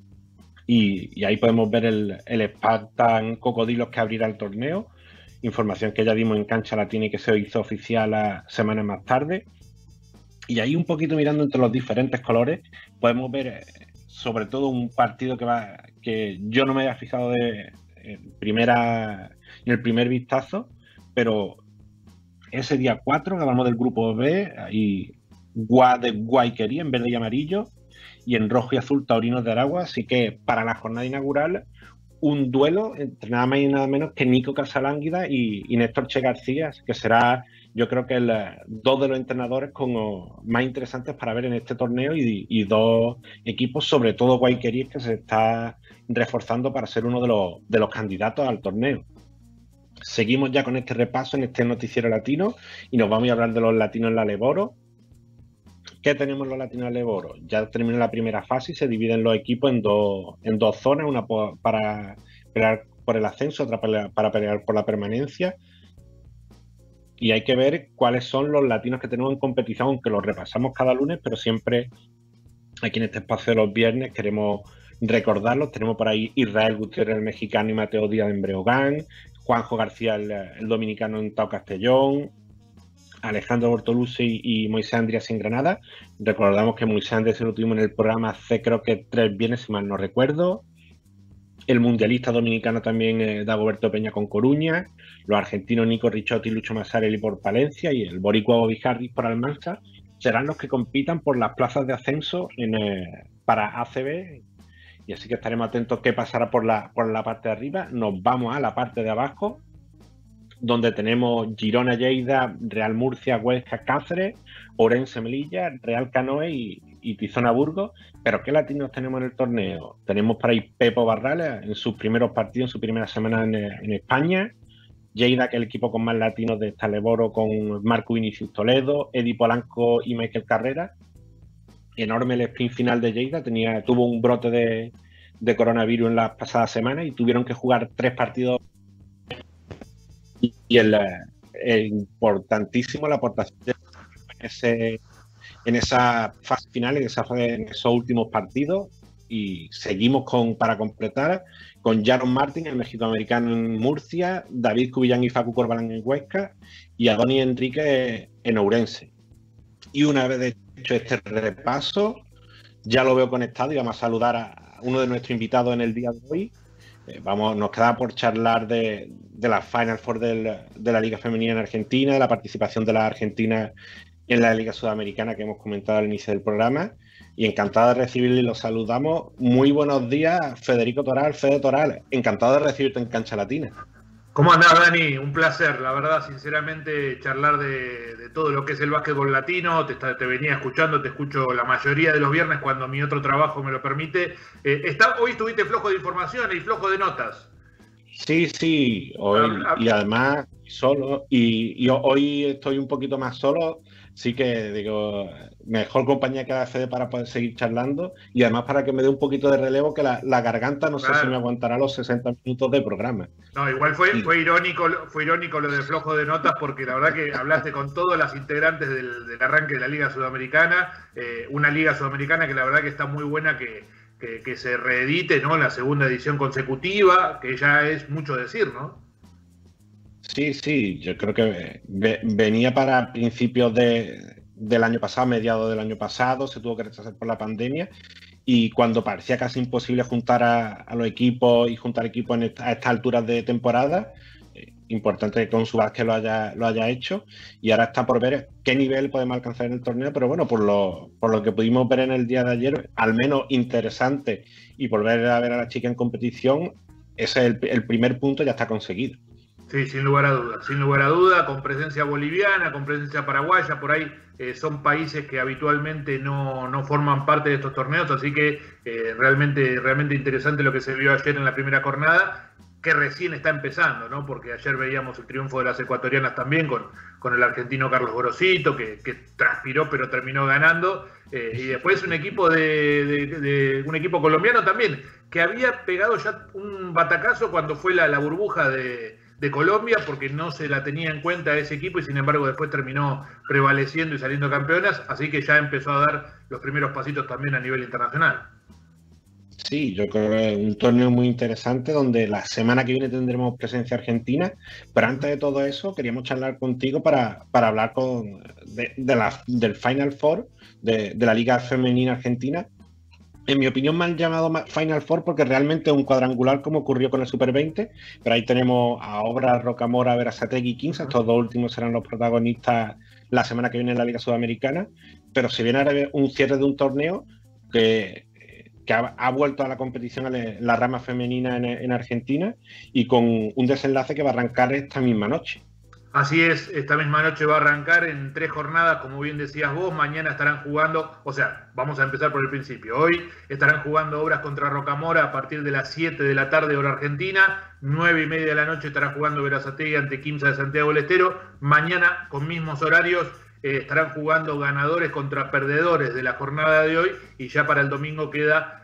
Speaker 5: y, y ahí podemos ver el, el Spartan Cocodrilos que abrirá el torneo, información que ya dimos en Cancha Latina y que se hizo oficial a semanas más tarde. Y ahí un poquito mirando entre los diferentes colores, podemos ver eh, sobre todo un partido que va que yo no me había fijado de en primera en el primer vistazo, pero ese día cuatro, que hablamos del grupo B, ahí Gua de Guayquería en verde y amarillo, y en rojo y azul Taurinos de Aragua. Así que para la jornada inaugural, un duelo entre nada más y nada menos que Nico Casalánguida y, y Néstor Che García, que será, yo creo que el, dos de los entrenadores como más interesantes para ver en este torneo, y, y dos equipos, sobre todo Guayquería, que se está reforzando para ser uno de los, de los candidatos al torneo. Seguimos ya con este repaso en este noticiero latino y nos vamos a hablar de los latinos en la Leboro. ¿Qué tenemos los latinos en la Leboro? Ya terminó la primera fase y se dividen los equipos en dos, en dos zonas, una por, para pelear por el ascenso, otra para, para pelear por la permanencia. Y hay que ver cuáles son los latinos que tenemos en competición, aunque los repasamos cada lunes, pero siempre aquí en este espacio de los viernes queremos recordarlos. Tenemos por ahí Israel Gutiérrez, el mexicano, y Mateo Díaz en Breogán, Juanjo García, el, el dominicano, en Tao Castellón, Alejandro Bortolucci y Moisés Andrías en Granada. Recordamos que Moisés Andrías lo tuvimos en el programa hace creo que tres viernes, si mal no recuerdo. El mundialista dominicano también, eh, Dagoberto Peña con Coruña. Los argentinos Nico Ricciotti y Lucho Massarelli por Palencia, y el boricua Bobby Harris por Almansa serán los que compitan por las plazas de ascenso en, eh, para A C B. Y así que estaremos atentos qué pasará por la, por la parte de arriba. Nos vamos a la parte de abajo, donde tenemos Girona, Lleida, Real Murcia, Huesca, Cáceres, Orense, Melilla, Real Canoe y, y Tizona, Burgos. Pero ¿qué latinos tenemos en el torneo? Tenemos por ahí Pepo Barrales en sus primeros partidos, en su primera semana en, en España. Lleida, que es el equipo con más latinos de esta Leboro, con Marco Vinicius Toledo, Eddie Polanco y Michael Carrera. Enorme el sprint final de Lleida, tenía, tuvo un brote de, de coronavirus en las pasadas semanas y tuvieron que jugar tres partidos. Y el, el importantísimo la aportación de en, ese, en esa fase final, en, esa, en esos últimos partidos. Y seguimos con para completar con Jaron Martin, el mexicoamericano, en Murcia, David Cubillán y Facu Corbalán en Huesca, y Adonis Enrique en Ourense. Y una vez hecho este repaso, ya lo veo conectado y vamos a saludar a uno de nuestros invitados en el día de hoy. Eh, vamos, nos queda por charlar de, de la Final Four del, de la Liga Femenina en Argentina, de la participación de la Argentina en la Liga Sudamericana que hemos comentado al inicio del programa. Y encantado de recibirle y lo saludamos. Muy buenos días, Federico Toral, Fede Toral. Encantado de recibirte en Cancha Latina.
Speaker 12: ¿Cómo andás, Dani? Un placer, la verdad, sinceramente, charlar de, de todo lo que es el básquetbol latino. Te, te venía escuchando, te escucho la mayoría de los viernes cuando mi otro trabajo me lo permite. Eh, está, hoy estuviste flojo de información y flojo de notas.
Speaker 5: Sí, sí, hoy, y además solo, y, y hoy estoy un poquito más solo. Sí que digo, mejor compañía que la Fede para poder seguir charlando, y además para que me dé un poquito de relevo, que la, la garganta no claro. sé si me aguantará los sesenta minutos de programa.
Speaker 12: No, igual fue, fue irónico fue irónico lo de flojo de notas, porque la verdad que hablaste con todas las integrantes del, del arranque de la Liga Sudamericana, eh, una Liga Sudamericana que la verdad que está muy buena, que, que, que se reedite, ¿no? La segunda edición consecutiva, que ya es mucho decir, ¿no?
Speaker 5: Sí, sí, yo creo que venía para principios de, del año pasado, mediados del año pasado, se tuvo que retrasar por la pandemia, y cuando parecía casi imposible juntar a, a los equipos y juntar equipos en esta, a estas alturas de temporada, eh, importante que con su básquet lo haya, lo haya hecho, y ahora está por ver qué nivel podemos alcanzar en el torneo, pero bueno, por lo, por lo que pudimos ver en el día de ayer, al menos interesante, y volver a ver a la chica en competición, ese es el, el primer punto, ya está conseguido.
Speaker 12: Sí, sin lugar a duda, sin lugar a duda, con presencia boliviana, con presencia paraguaya, por ahí eh, son países que habitualmente no, no forman parte de estos torneos, así que eh, realmente, realmente interesante lo que se vio ayer en la primera jornada. que recién está empezando, ¿no? Porque ayer veíamos el triunfo de las ecuatorianas también con, con el argentino Carlos Gorosito, que, que transpiró pero terminó ganando. Eh, y después un equipo de, de, de un equipo colombiano también, que había pegado ya un batacazo cuando fue la, la burbuja de, de Colombia, porque no se la tenía en cuenta ese equipo y sin embargo después terminó prevaleciendo y saliendo campeonas, así que ya empezó a dar los primeros pasitos también a nivel internacional.
Speaker 5: Sí, yo creo que es un torneo muy interesante donde la semana que viene tendremos presencia argentina, pero antes de todo eso queríamos charlar contigo para, para hablar con, de, de la, del Final Four de, de la Liga Femenina Argentina. En mi opinión me han llamado Final Four porque realmente es un cuadrangular como ocurrió con el Super veinte, pero ahí tenemos a Obras, Rocamora, Berazategui y Quinza, estos dos últimos serán los protagonistas la semana que viene en la Liga Sudamericana, pero se viene a ver un cierre de un torneo que... que ha, ha vuelto a la competición en la rama femenina en, en Argentina y con un desenlace que va a arrancar esta misma noche.
Speaker 12: Así es, esta misma noche va a arrancar en tres jornadas, como bien decías vos. Mañana estarán jugando, o sea, vamos a empezar por el principio. Hoy estarán jugando Obras contra Rocamora a partir de las siete de la tarde, hora argentina. nueve y media de la noche estará jugando Berazategui ante Quimsa de Santiago del Estero. Mañana, con mismos horarios, eh, estarán jugando ganadores contra perdedores de la jornada de hoy. Y ya para el domingo queda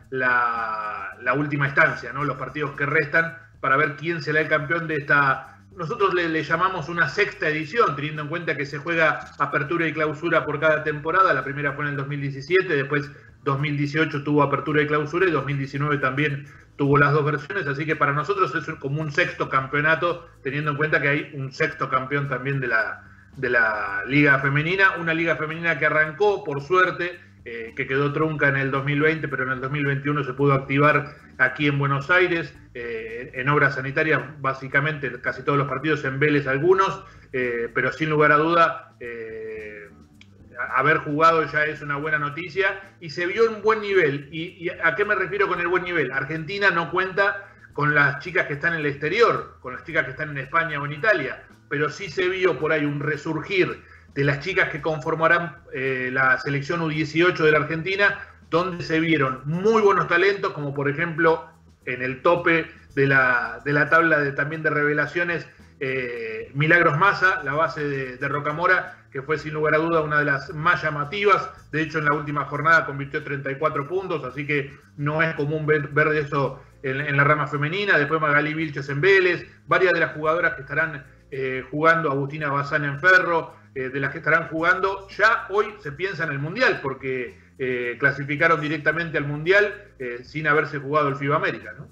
Speaker 12: la, la última instancia, ¿no? Los partidos que restan para ver quién será el campeón de esta... Nosotros le, le llamamos una sexta edición, teniendo en cuenta que se juega apertura y clausura por cada temporada. La primera fue en el dos mil diecisiete, después dos mil dieciocho tuvo apertura y clausura y dos mil diecinueve también tuvo las dos versiones. Así que para nosotros es como un sexto campeonato, teniendo en cuenta que hay un sexto campeón también de la, de la Liga Femenina. Una Liga Femenina que arrancó, por suerte, eh, que quedó trunca en el dos mil veinte, pero en el dos mil veintiuno se pudo activar aquí en Buenos Aires, eh, en obras sanitarias, básicamente casi todos los partidos, en Vélez algunos, eh, pero sin lugar a duda, eh, haber jugado ya es una buena noticia y se vio un buen nivel. ¿Y, y a qué me refiero con el buen nivel? Argentina no cuenta con las chicas que están en el exterior, con las chicas que están en España o en Italia, pero sí se vio por ahí un resurgir de las chicas que conformarán eh, la selección U dieciocho de la Argentina, donde se vieron muy buenos talentos, como por ejemplo en el tope de la, de la tabla de, también de revelaciones, eh, Milagros Massa, la base de, de Rocamora, que fue sin lugar a duda una de las más llamativas. De hecho, en la última jornada convirtió treinta y cuatro puntos, así que no es común ver, ver eso en, en la rama femenina. Después Magali Vilches en Vélez, varias de las jugadoras que estarán eh, jugando, Agustina Bazán en Ferro, eh, de las que estarán jugando, ya hoy se piensa en el Mundial, porque Eh, clasificaron directamente al Mundial eh, sin haberse jugado el FIBA América, ¿no?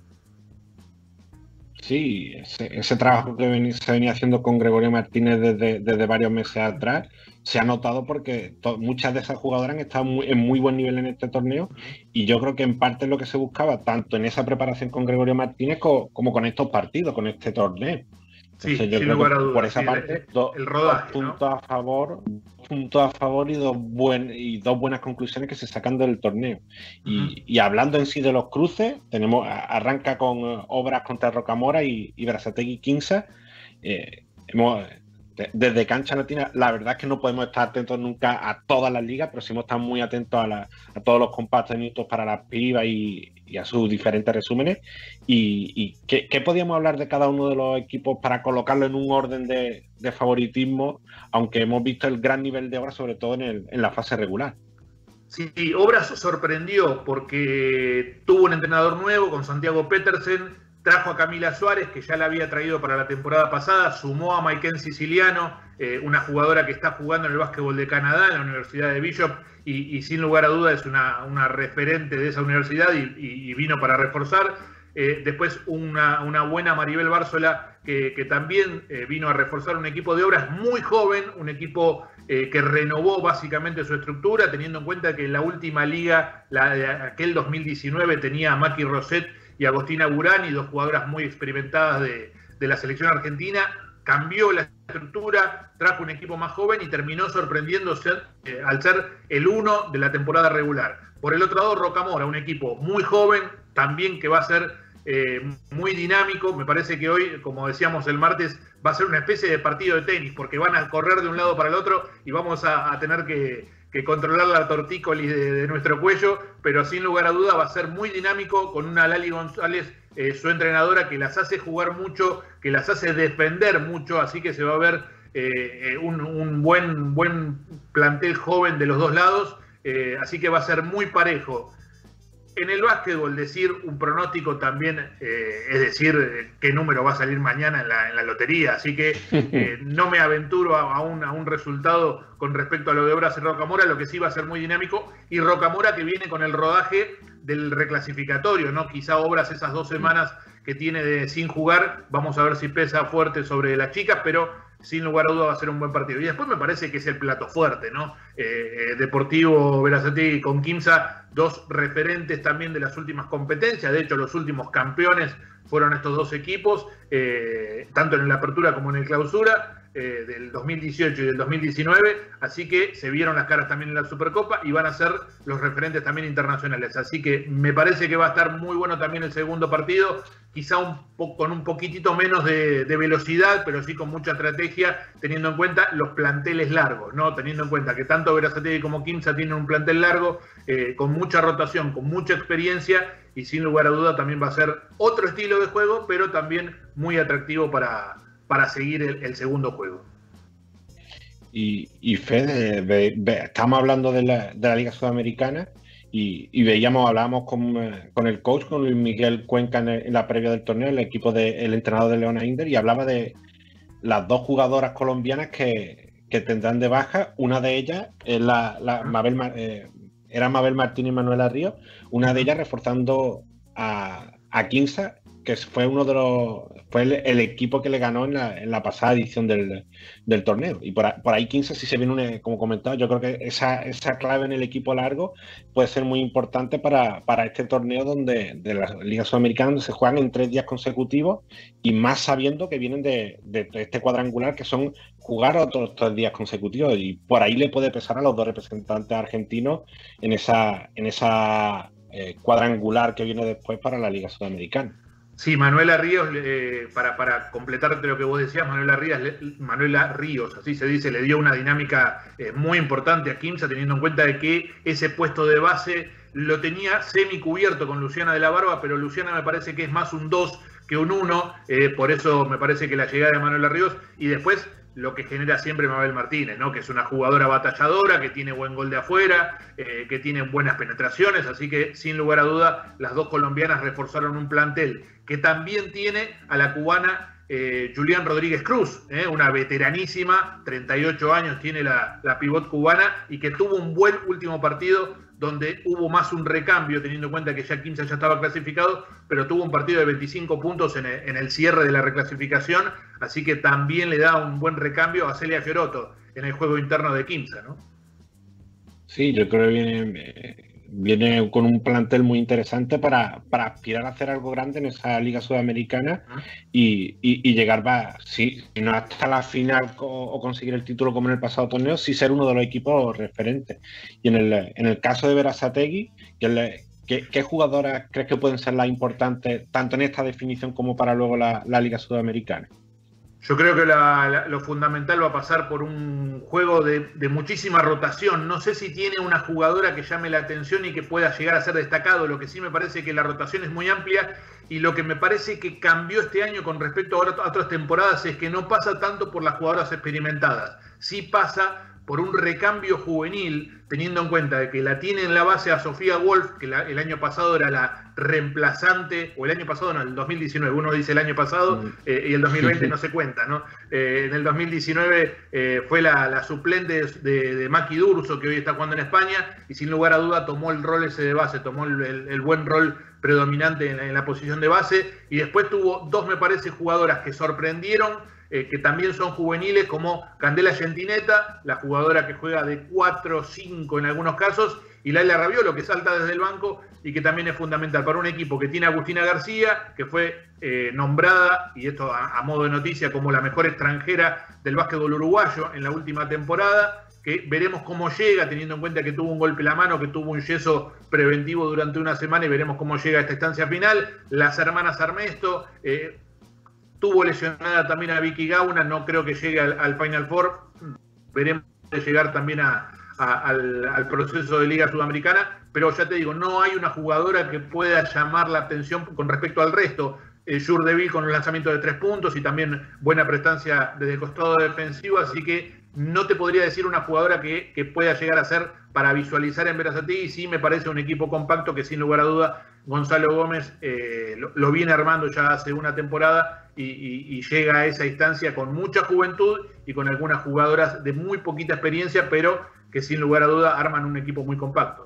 Speaker 5: Sí, ese, ese trabajo que ven, se venía haciendo con Gregorio Martínez desde, desde varios meses atrás se ha notado porque to, muchas de esas jugadoras han estado muy, en muy buen nivel en este torneo y yo creo que en parte es lo que se buscaba tanto en esa preparación con Gregorio Martínez co, como con estos partidos, con este torneo.
Speaker 12: Sí,
Speaker 5: Entonces, yo
Speaker 12: sin
Speaker 5: creo
Speaker 12: lugar
Speaker 5: que
Speaker 12: a dudas.
Speaker 5: por esa
Speaker 12: Sí,
Speaker 5: parte,
Speaker 12: el,
Speaker 5: dos,
Speaker 12: el rodaje,
Speaker 5: dos puntos
Speaker 12: ¿no?
Speaker 5: a favor, puntos a favor y dos, buen, y dos buenas conclusiones que se sacan del torneo. Y, uh-huh. y hablando en sí de los cruces, tenemos arranca con uh, Obras contra Rocamora y, y Berazategui Quinza. Eh, hemos, de, desde Cancha Latina, la verdad es que no podemos estar atentos nunca a todas las ligas, pero sí hemos estado muy atentos a, la, a todos los compactos de minutos para las pibas y, y a sus diferentes resúmenes. ¿Y, y ¿qué, qué podíamos hablar de cada uno de los equipos para colocarlo en un orden de, de favoritismo, aunque hemos visto el gran nivel de Obras, sobre todo en, el, en la fase regular?
Speaker 12: Sí, Obras sorprendió porque tuvo un entrenador nuevo con Santiago Petersen, trajo a Camila Suárez, que ya la había traído para la temporada pasada, sumó a Maiken Siciliano, eh, una jugadora que está jugando en el básquetbol de Canadá, en la Universidad de Bishop, y, y sin lugar a duda es una, una referente de esa universidad y, y, y vino para reforzar. Eh, después una, una buena Maribel Bárzola, que, que también eh, vino a reforzar un equipo de Obras muy joven, un equipo eh, que renovó básicamente su estructura, teniendo en cuenta que la última liga, la de aquel dos mil diecinueve, tenía a Maki Roset y Agostina Burani, dos jugadoras muy experimentadas de, de la selección argentina. Cambió la estructura, trajo un equipo más joven y terminó sorprendiéndose eh, al ser el uno de la temporada regular. Por el otro lado, Rocamora, un equipo muy joven, también que va a ser eh, muy dinámico. Me parece que hoy, como decíamos el martes, va a ser una especie de partido de tenis, porque van a correr de un lado para el otro y vamos a, a tener que, que controlar la tortícolis de, de nuestro cuello, pero sin lugar a duda va a ser muy dinámico, con una Lali González eh, su entrenadora, que las hace jugar mucho, que las hace defender mucho, así que se va a ver eh, un, un buen, buen plantel joven de los dos lados, eh, así que va a ser muy parejo. En el básquetbol, decir un pronóstico también eh, es decir eh, qué número va a salir mañana en la, en la lotería. Así que eh, no me aventuro a, a, un, a un resultado con respecto a lo de Obras y Rocamora, lo que sí va a ser muy dinámico. Y Rocamora que viene con el rodaje del reclasificatorio, ¿no? Quizá Obras esas dos semanas que tiene de, sin jugar, vamos a ver si pesa fuerte sobre las chicas, pero sin lugar a duda va a ser un buen partido. Y después me parece que es el plato fuerte, ¿no? Eh, eh, Deportivo Berazategui con Quimsa, dos referentes también de las últimas competencias. De hecho, los últimos campeones fueron estos dos equipos, eh, tanto en la apertura como en el clausura, eh, del dos mil dieciocho y del dos mil diecinueve. Así que se vieron las caras también en la Supercopa y van a ser los referentes también internacionales. Así que me parece que va a estar muy bueno también el segundo partido. Quizá un po con un poquitito menos de, de velocidad, pero sí con mucha estrategia, teniendo en cuenta los planteles largos, ¿no? Teniendo en cuenta que tanto Berazategui como Quimsa tienen un plantel largo, eh, con mucha rotación, con mucha experiencia, y sin lugar a duda también va a ser otro estilo de juego, pero también muy atractivo para, para seguir el, el segundo juego.
Speaker 5: Y, y Fede, ve, ve, estamos hablando de la, de la Liga Sudamericana. Y, y veíamos, hablábamos con, con el coach, con Luis Miguel Cuenca en, el, en la previa del torneo, el equipo del entrenador de Leona Inder, y hablaba de las dos jugadoras colombianas que, que tendrán de baja. Una de ellas es la, la Mabel, eh, era Mabel Martín y Manuela Ríos, una de ellas reforzando a, a Quimsa, que fue uno de los fue el, el equipo que le ganó en la, en la pasada edición del, del torneo. Y por, por ahí Quimsa sí se viene, un, como comentaba, yo creo que esa, esa clave en el equipo largo puede ser muy importante para, para este torneo donde de la Liga Sudamericana, donde se juegan en tres días consecutivos, y más sabiendo que vienen de, de, de este cuadrangular, que son jugar otros tres días consecutivos, y por ahí le puede pesar a los dos representantes argentinos en esa, en esa eh, cuadrangular que viene después para la Liga Sudamericana.
Speaker 12: Sí, Manuela Ríos, eh, para, para completarte lo que vos decías, Manuela Ríos, Manuela Ríos, así se dice, le dio una dinámica eh, muy importante a Quimsa, teniendo en cuenta de que ese puesto de base lo tenía semi cubierto con Luciana de la Barba, pero Luciana me parece que es más un dos que un uno, eh, por eso me parece que la llegada de Manuela Ríos, y después lo que genera siempre Mabel Martínez, ¿no? Que es una jugadora batalladora, que tiene buen gol de afuera, eh, que tiene buenas penetraciones, así que sin lugar a duda las dos colombianas reforzaron un plantel que también tiene a la cubana eh, Julián Rodríguez Cruz, eh, una veteranísima, treinta y ocho años tiene la, la pivot cubana, y que tuvo un buen último partido donde hubo más un recambio, teniendo en cuenta que ya Quimsa ya estaba clasificado, pero tuvo un partido de veinticinco puntos en el, en el cierre de la reclasificación, así que también le da un buen recambio a Celia Fiorotto en el juego interno de Quimsa, ¿no?
Speaker 5: Sí, yo creo que viene, viene con un plantel muy interesante para, para aspirar a hacer algo grande en esa Liga Sudamericana y, y, y llegar, va, sí, si no hasta la final o, o conseguir el título como en el pasado torneo, sí ser uno de los equipos referentes. Y en el, en el caso de Berazategui, ¿qué, qué, ¿qué jugadoras crees que pueden ser las importantes tanto en esta definición como para luego la, la Liga Sudamericana?
Speaker 12: Yo creo que la, la, lo fundamental va a pasar por un juego de, de muchísima rotación. No sé si tiene una jugadora que llame la atención y que pueda llegar a ser destacado. Lo que sí me parece que la rotación es muy amplia, y lo que me parece que cambió este año con respecto a otras temporadas es que no pasa tanto por las jugadoras experimentadas. Sí pasa por un recambio juvenil, teniendo en cuenta de que la tiene en la base a Sofía Wolf, que la, el año pasado era la reemplazante, o el año pasado no, el dos mil diecinueve, uno dice el año pasado, eh, y el dos mil veinte no se cuenta, ¿no? Eh, en el dos mil diecinueve eh, fue la, la suplente de, de Maki Durso, que hoy está jugando en España, y sin lugar a duda tomó el rol ese de base, tomó el, el, el buen rol predominante en la, en la posición de base, y después tuvo dos, me parece, jugadoras que sorprendieron, Eh, que también son juveniles, como Candela Gentineta, la jugadora que juega de cuatro cinco en algunos casos, y Laila Raviolo, que salta desde el banco y que también es fundamental para un equipo que tiene a Agustina García, que fue eh, nombrada, y esto a, a modo de noticia, como la mejor extranjera del básquetbol uruguayo en la última temporada, que veremos cómo llega, teniendo en cuenta que tuvo un golpe en la mano, que tuvo un yeso preventivo durante una semana, y veremos cómo llega a esta instancia final. Las hermanas Armesto, eh, tuvo lesionada también a Vicky Gauna, no creo que llegue al, al Final Four. Veremos de llegar también a, a, al, al proceso de Liga Sudamericana, pero ya te digo, no hay una jugadora que pueda llamar la atención con respecto al resto. Eh, Jourdeville con un lanzamiento de tres puntos y también buena prestancia desde el costado defensivo, así que no te podría decir una jugadora que, que pueda llegar a ser para visualizar en Berazategui. Sí me parece un equipo compacto que sin lugar a duda Gonzalo Gómez eh, lo, lo viene armando ya hace una temporada y, y, y llega a esa instancia con mucha juventud y con algunas jugadoras de muy poquita experiencia, pero que sin lugar a duda arman un equipo muy compacto.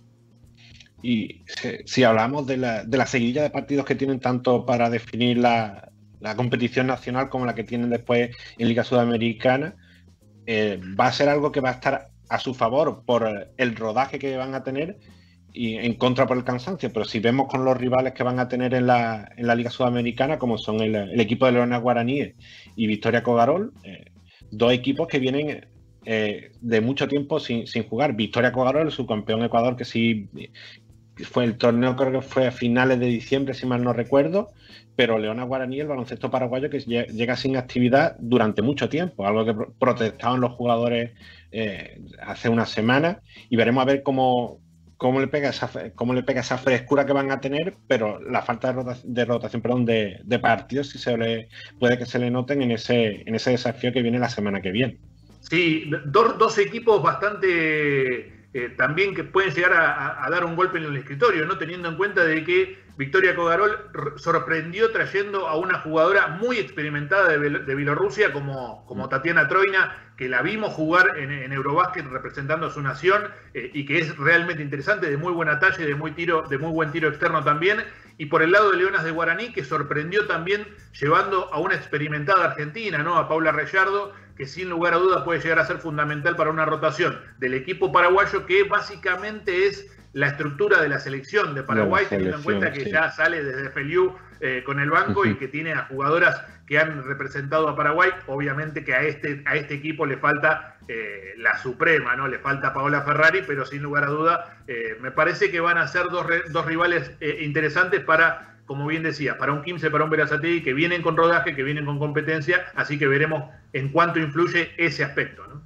Speaker 5: Y si, si hablamos de la, de la seguidilla de partidos que tienen tanto para definir la, la competición nacional como la que tienen después en Liga Sudamericana, eh, va a ser algo que va a estar a su favor por el rodaje que van a tener y en contra por el cansancio. Pero si vemos con los rivales que van a tener en la, en la Liga Sudamericana, como son el, el equipo de Leonas Guaraníes y Victoria Cogarol, eh, dos equipos que vienen eh, de mucho tiempo sin, sin jugar. Victoria Cogarol, el subcampeón Ecuador, que sí fue el torneo, creo que fue a finales de diciembre, si mal no recuerdo, pero Leonas Guaraní, el baloncesto paraguayo, que llega sin actividad durante mucho tiempo, algo que protestaban los jugadores eh, hace unas semanas, y veremos a ver cómo, cómo, le pega esa, cómo le pega esa frescura que van a tener, pero la falta de rotación, de, rotación, perdón, de, de partidos, si se le, puede que se le noten en ese, en ese desafío que viene la semana que viene.
Speaker 12: Sí, dos, dos equipos bastante... Eh, también que pueden llegar a, a dar un golpe en el escritorio, ¿no? Teniendo en cuenta de que Victoria Cogarol sorprendió trayendo a una jugadora muy experimentada de, de Bielorrusia como, como Tatiana Troina, que la vimos jugar en, en Eurobásquet representando a su nación eh, y que es realmente interesante, de muy buena talla y de muy, tiro, de muy buen tiro externo también. Y por el lado de Leonas de Guaraní, que sorprendió también llevando a una experimentada argentina, ¿no? A Paula Reyardo, que sin lugar a duda puede llegar a ser fundamental para una rotación del equipo paraguayo, que básicamente es la estructura de la selección de Paraguay, no, teniendo en cuenta que sí. ya sale desde Feliu eh, con el banco uh-huh. y que tiene a jugadoras que han representado a Paraguay. Obviamente que a este, a este equipo le falta eh, la suprema, ¿no? Le falta Paola Ferrari, pero sin lugar a duda eh, me parece que van a ser dos, dos rivales eh, interesantes para, como bien decía, para un quince, para un Berazategui, que vienen con rodaje, que vienen con competencia, así que veremos en cuánto influye ese aspecto, ¿no?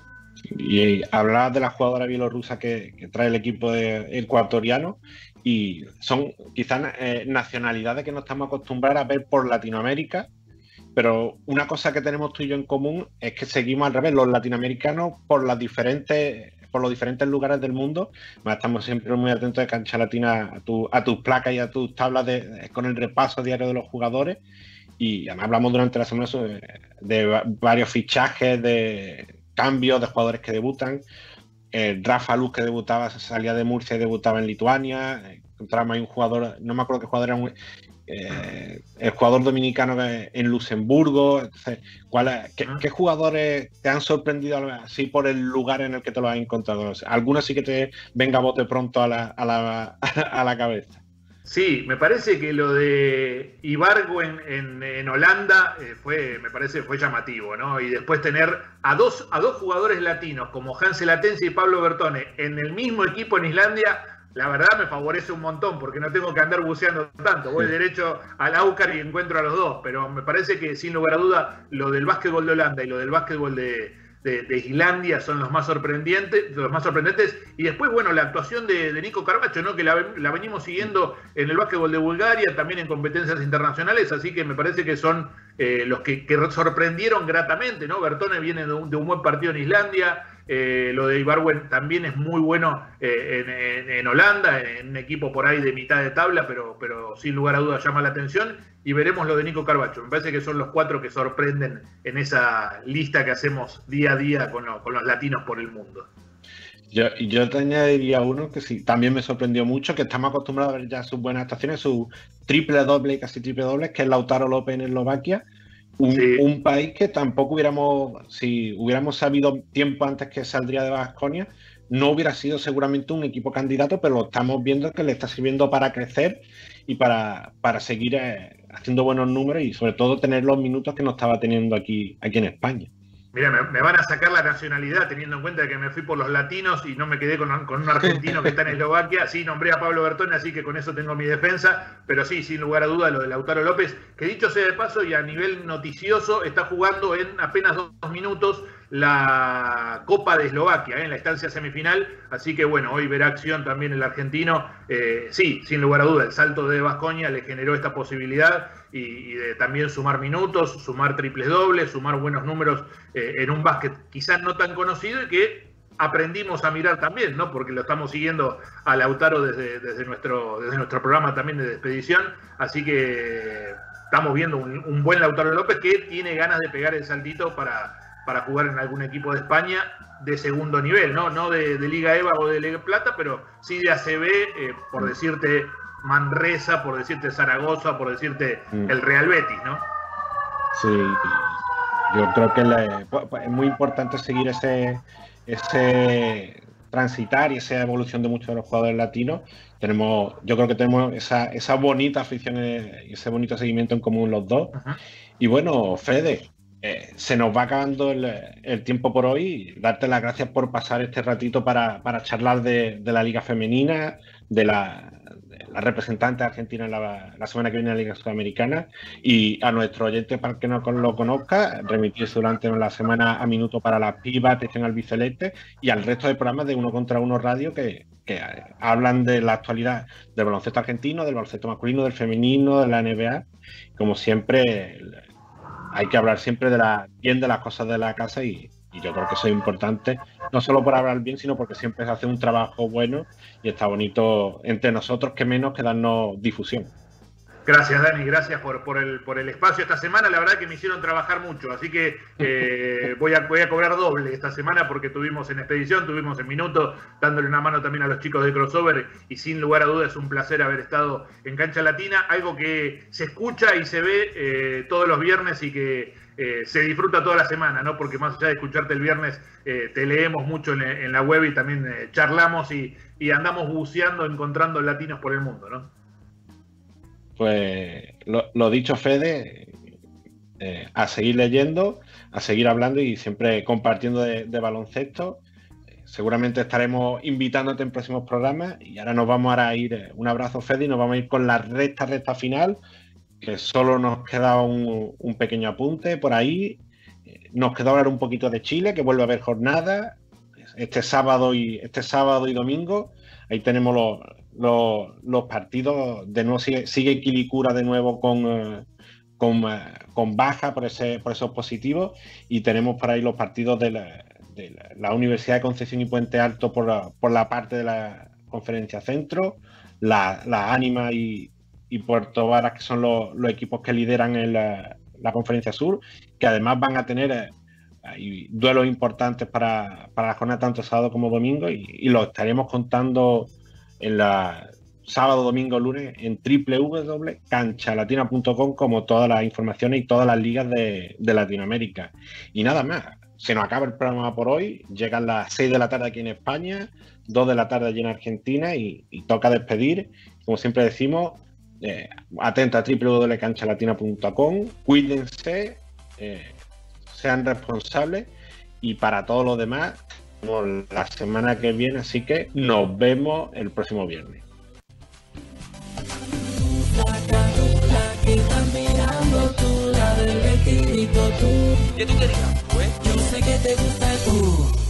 Speaker 5: Y hablaba de la jugadora bielorrusa que, que trae el equipo de, ecuatoriano, y son quizás eh, nacionalidades que no estamos acostumbrados a ver por Latinoamérica, pero una cosa que tenemos tú y yo en común es que seguimos al revés, los latinoamericanos por las diferentes... por los diferentes lugares del mundo. Estamos siempre muy atentos de Cancha Latina a, tu, a tus placas y a tus tablas de, de, con el repaso diario de los jugadores, y además hablamos durante la semana de, de varios fichajes, de cambios de jugadores que debutan. eh, Rafa Luz, que debutaba, salía de Murcia y debutaba en Lituania. eh, encontramos ahí un jugador, no me acuerdo qué jugador era, un, Eh, el jugador dominicano en Luxemburgo. Entonces, ¿cuál, qué, ¿qué jugadores te han sorprendido así por el lugar en el que te lo has encontrado? O sea, algunos sí que te venga a bote pronto a la, a la, a la cabeza.
Speaker 12: Sí, me parece que lo de Ibargo en, en, en Holanda eh, fue, me parece, fue llamativo, ¿no? Y después tener a dos, a dos jugadores latinos como Hansel Atensi y Pablo Bertone en el mismo equipo en Islandia, la verdad me favorece un montón, porque no tengo que andar buceando tanto. Voy derecho al Aucar y encuentro a los dos, pero me parece que sin lugar a duda lo del básquetbol de Holanda y lo del básquetbol de, de, de Islandia son los más sorprendentes, los más sorprendentes. Y después, bueno, la actuación de, de Nico Carvacho, ¿no? Que la, la venimos siguiendo en el básquetbol de Bulgaria, también en competencias internacionales, así que me parece que son eh, los que, que sorprendieron gratamente, ¿no? Bertone viene de un, de un buen partido en Islandia. Eh, lo de Ibarwen también es muy bueno eh, en, en, en Holanda, en un equipo por ahí de mitad de tabla, pero, pero sin lugar a dudas llama la atención. Y veremos lo de Nico Carvacho. Me parece que son los cuatro que sorprenden en esa lista que hacemos día a día con, lo, con los latinos por el mundo.
Speaker 5: Yo, yo te añadiría uno que sí, también me sorprendió mucho, que estamos acostumbrados a ver ya sus buenas actuaciones, su triple doble y casi triple doble, que es Lautaro López en Eslovaquia. Un, sí. un país que tampoco hubiéramos, si hubiéramos sabido tiempo antes que saldría de Baskonia, no hubiera sido seguramente un equipo candidato, pero lo estamos viendo que le está sirviendo para crecer y para, para seguir eh, haciendo buenos números y sobre todo tener los minutos que no estaba teniendo aquí, aquí en España.
Speaker 12: Mira, me, me van a sacar la nacionalidad teniendo en cuenta que me fui por los latinos y no me quedé con, con un argentino que está en Eslovaquia. Sí, nombré a Pablo Bertone, así que con eso tengo mi defensa. Pero sí, sin lugar a duda, lo de Lautaro López, que dicho sea de paso y a nivel noticioso, está jugando en apenas dos minutos la Copa de Eslovaquia, ¿eh? en la instancia semifinal. Así que bueno, hoy verá acción también el argentino. Eh, sí, sin lugar a duda, el salto de Baskonia le generó esta posibilidad y, y de también sumar minutos, sumar triples dobles, sumar buenos números eh, en un básquet quizás no tan conocido y que aprendimos a mirar también, ¿no? Porque lo estamos siguiendo a Lautaro desde, desde, nuestro, desde nuestro programa también de Expedición. Así que estamos viendo un, un buen Lautaro López que tiene ganas de pegar el saltito para, para jugar en algún equipo de España de segundo nivel, ¿no? No de, de Liga EVA o de Liga Plata, pero sí de A C B, eh, por decirte Manresa, por decirte Zaragoza, por decirte mm. el Real Betis, ¿no?
Speaker 5: Sí, yo creo que le, es muy importante seguir ese... ese transitar y esa evolución de muchos de los jugadores latinos. Tenemos, yo creo que tenemos esa, esa bonita afición y ese bonito seguimiento en común los dos. Uh-huh. Y bueno, Fede, eh, se nos va acabando el, el tiempo por hoy. Darte las gracias por pasar este ratito para, para charlar de, de la Liga Femenina, de la, de la representante argentina en la, la semana que viene en la Liga Sudamericana, y a nuestro oyente, para que no lo conozca, remitirse durante la semana a Minuto para las Pibas, atención al Biceleste, y al resto de programas de Uno contra Uno Radio que, que hablan de la actualidad del baloncesto argentino, del baloncesto masculino, del femenino, de la N B A. Como siempre, hay que hablar siempre de la, bien de las cosas de la casa y, y yo creo que eso es importante, no solo por hablar bien, sino porque siempre se hace un trabajo bueno y está bonito entre nosotros, que menos que darnos difusión.
Speaker 12: Gracias, Dani, gracias por, por, el, por el espacio esta semana. La verdad que me hicieron trabajar mucho, así que eh, voy, a, voy a cobrar doble esta semana porque tuvimos en Expedición, tuvimos en Minuto, dándole una mano también a los chicos de Crossover, y sin lugar a dudas es un placer haber estado en Cancha Latina, algo que se escucha y se ve eh, todos los viernes y que eh, se disfruta toda la semana, ¿no? Porque más allá de escucharte el viernes, eh, te leemos mucho en, en la web y también eh, charlamos y, y andamos buceando, encontrando latinos por el mundo, ¿no?
Speaker 5: Pues lo, lo dicho, Fede, eh, a seguir leyendo, a seguir hablando y siempre compartiendo de, de baloncesto. Eh, seguramente estaremos invitándote en próximos programas y ahora nos vamos a ir, eh, un abrazo, Fede, y nos vamos a ir con la recta, recta final, que solo nos queda un, un pequeño apunte por ahí. Eh, nos queda hablar un poquito de Chile, que vuelve a haber jornada este sábado y, este sábado y domingo. Ahí tenemos los... Los, los partidos. De nuevo sigue, sigue Quilicura de nuevo con, uh, con, uh, con baja por, ese, por esos positivos, y tenemos por ahí los partidos de la, de la, la Universidad de Concepción y Puente Alto por la, por la parte de la Conferencia Centro, la, la Ánima y, y Puerto Varas, que son los, los equipos que lideran en la, la Conferencia Sur, que además van a tener uh, duelos importantes para, para la jornada tanto sábado como domingo, y, y lo estaremos contando en la sábado, domingo, lunes en doble u doble u doble u punto cancha latina punto com, como todas las informaciones y todas las ligas de, de Latinoamérica. Y nada más, se nos acaba el programa por hoy. Llegan las seis de la tarde aquí en España, dos de la tarde allí en Argentina, y, y toca despedir. Como siempre decimos, eh, atenta a doble u doble u doble u punto cancha latina punto com, cuídense, eh, sean responsables, y para todos los demás la semana que viene, así que nos vemos el próximo viernes.
Speaker 4: ¿Qué tú querías? Pues yo sé que te gusta el uh.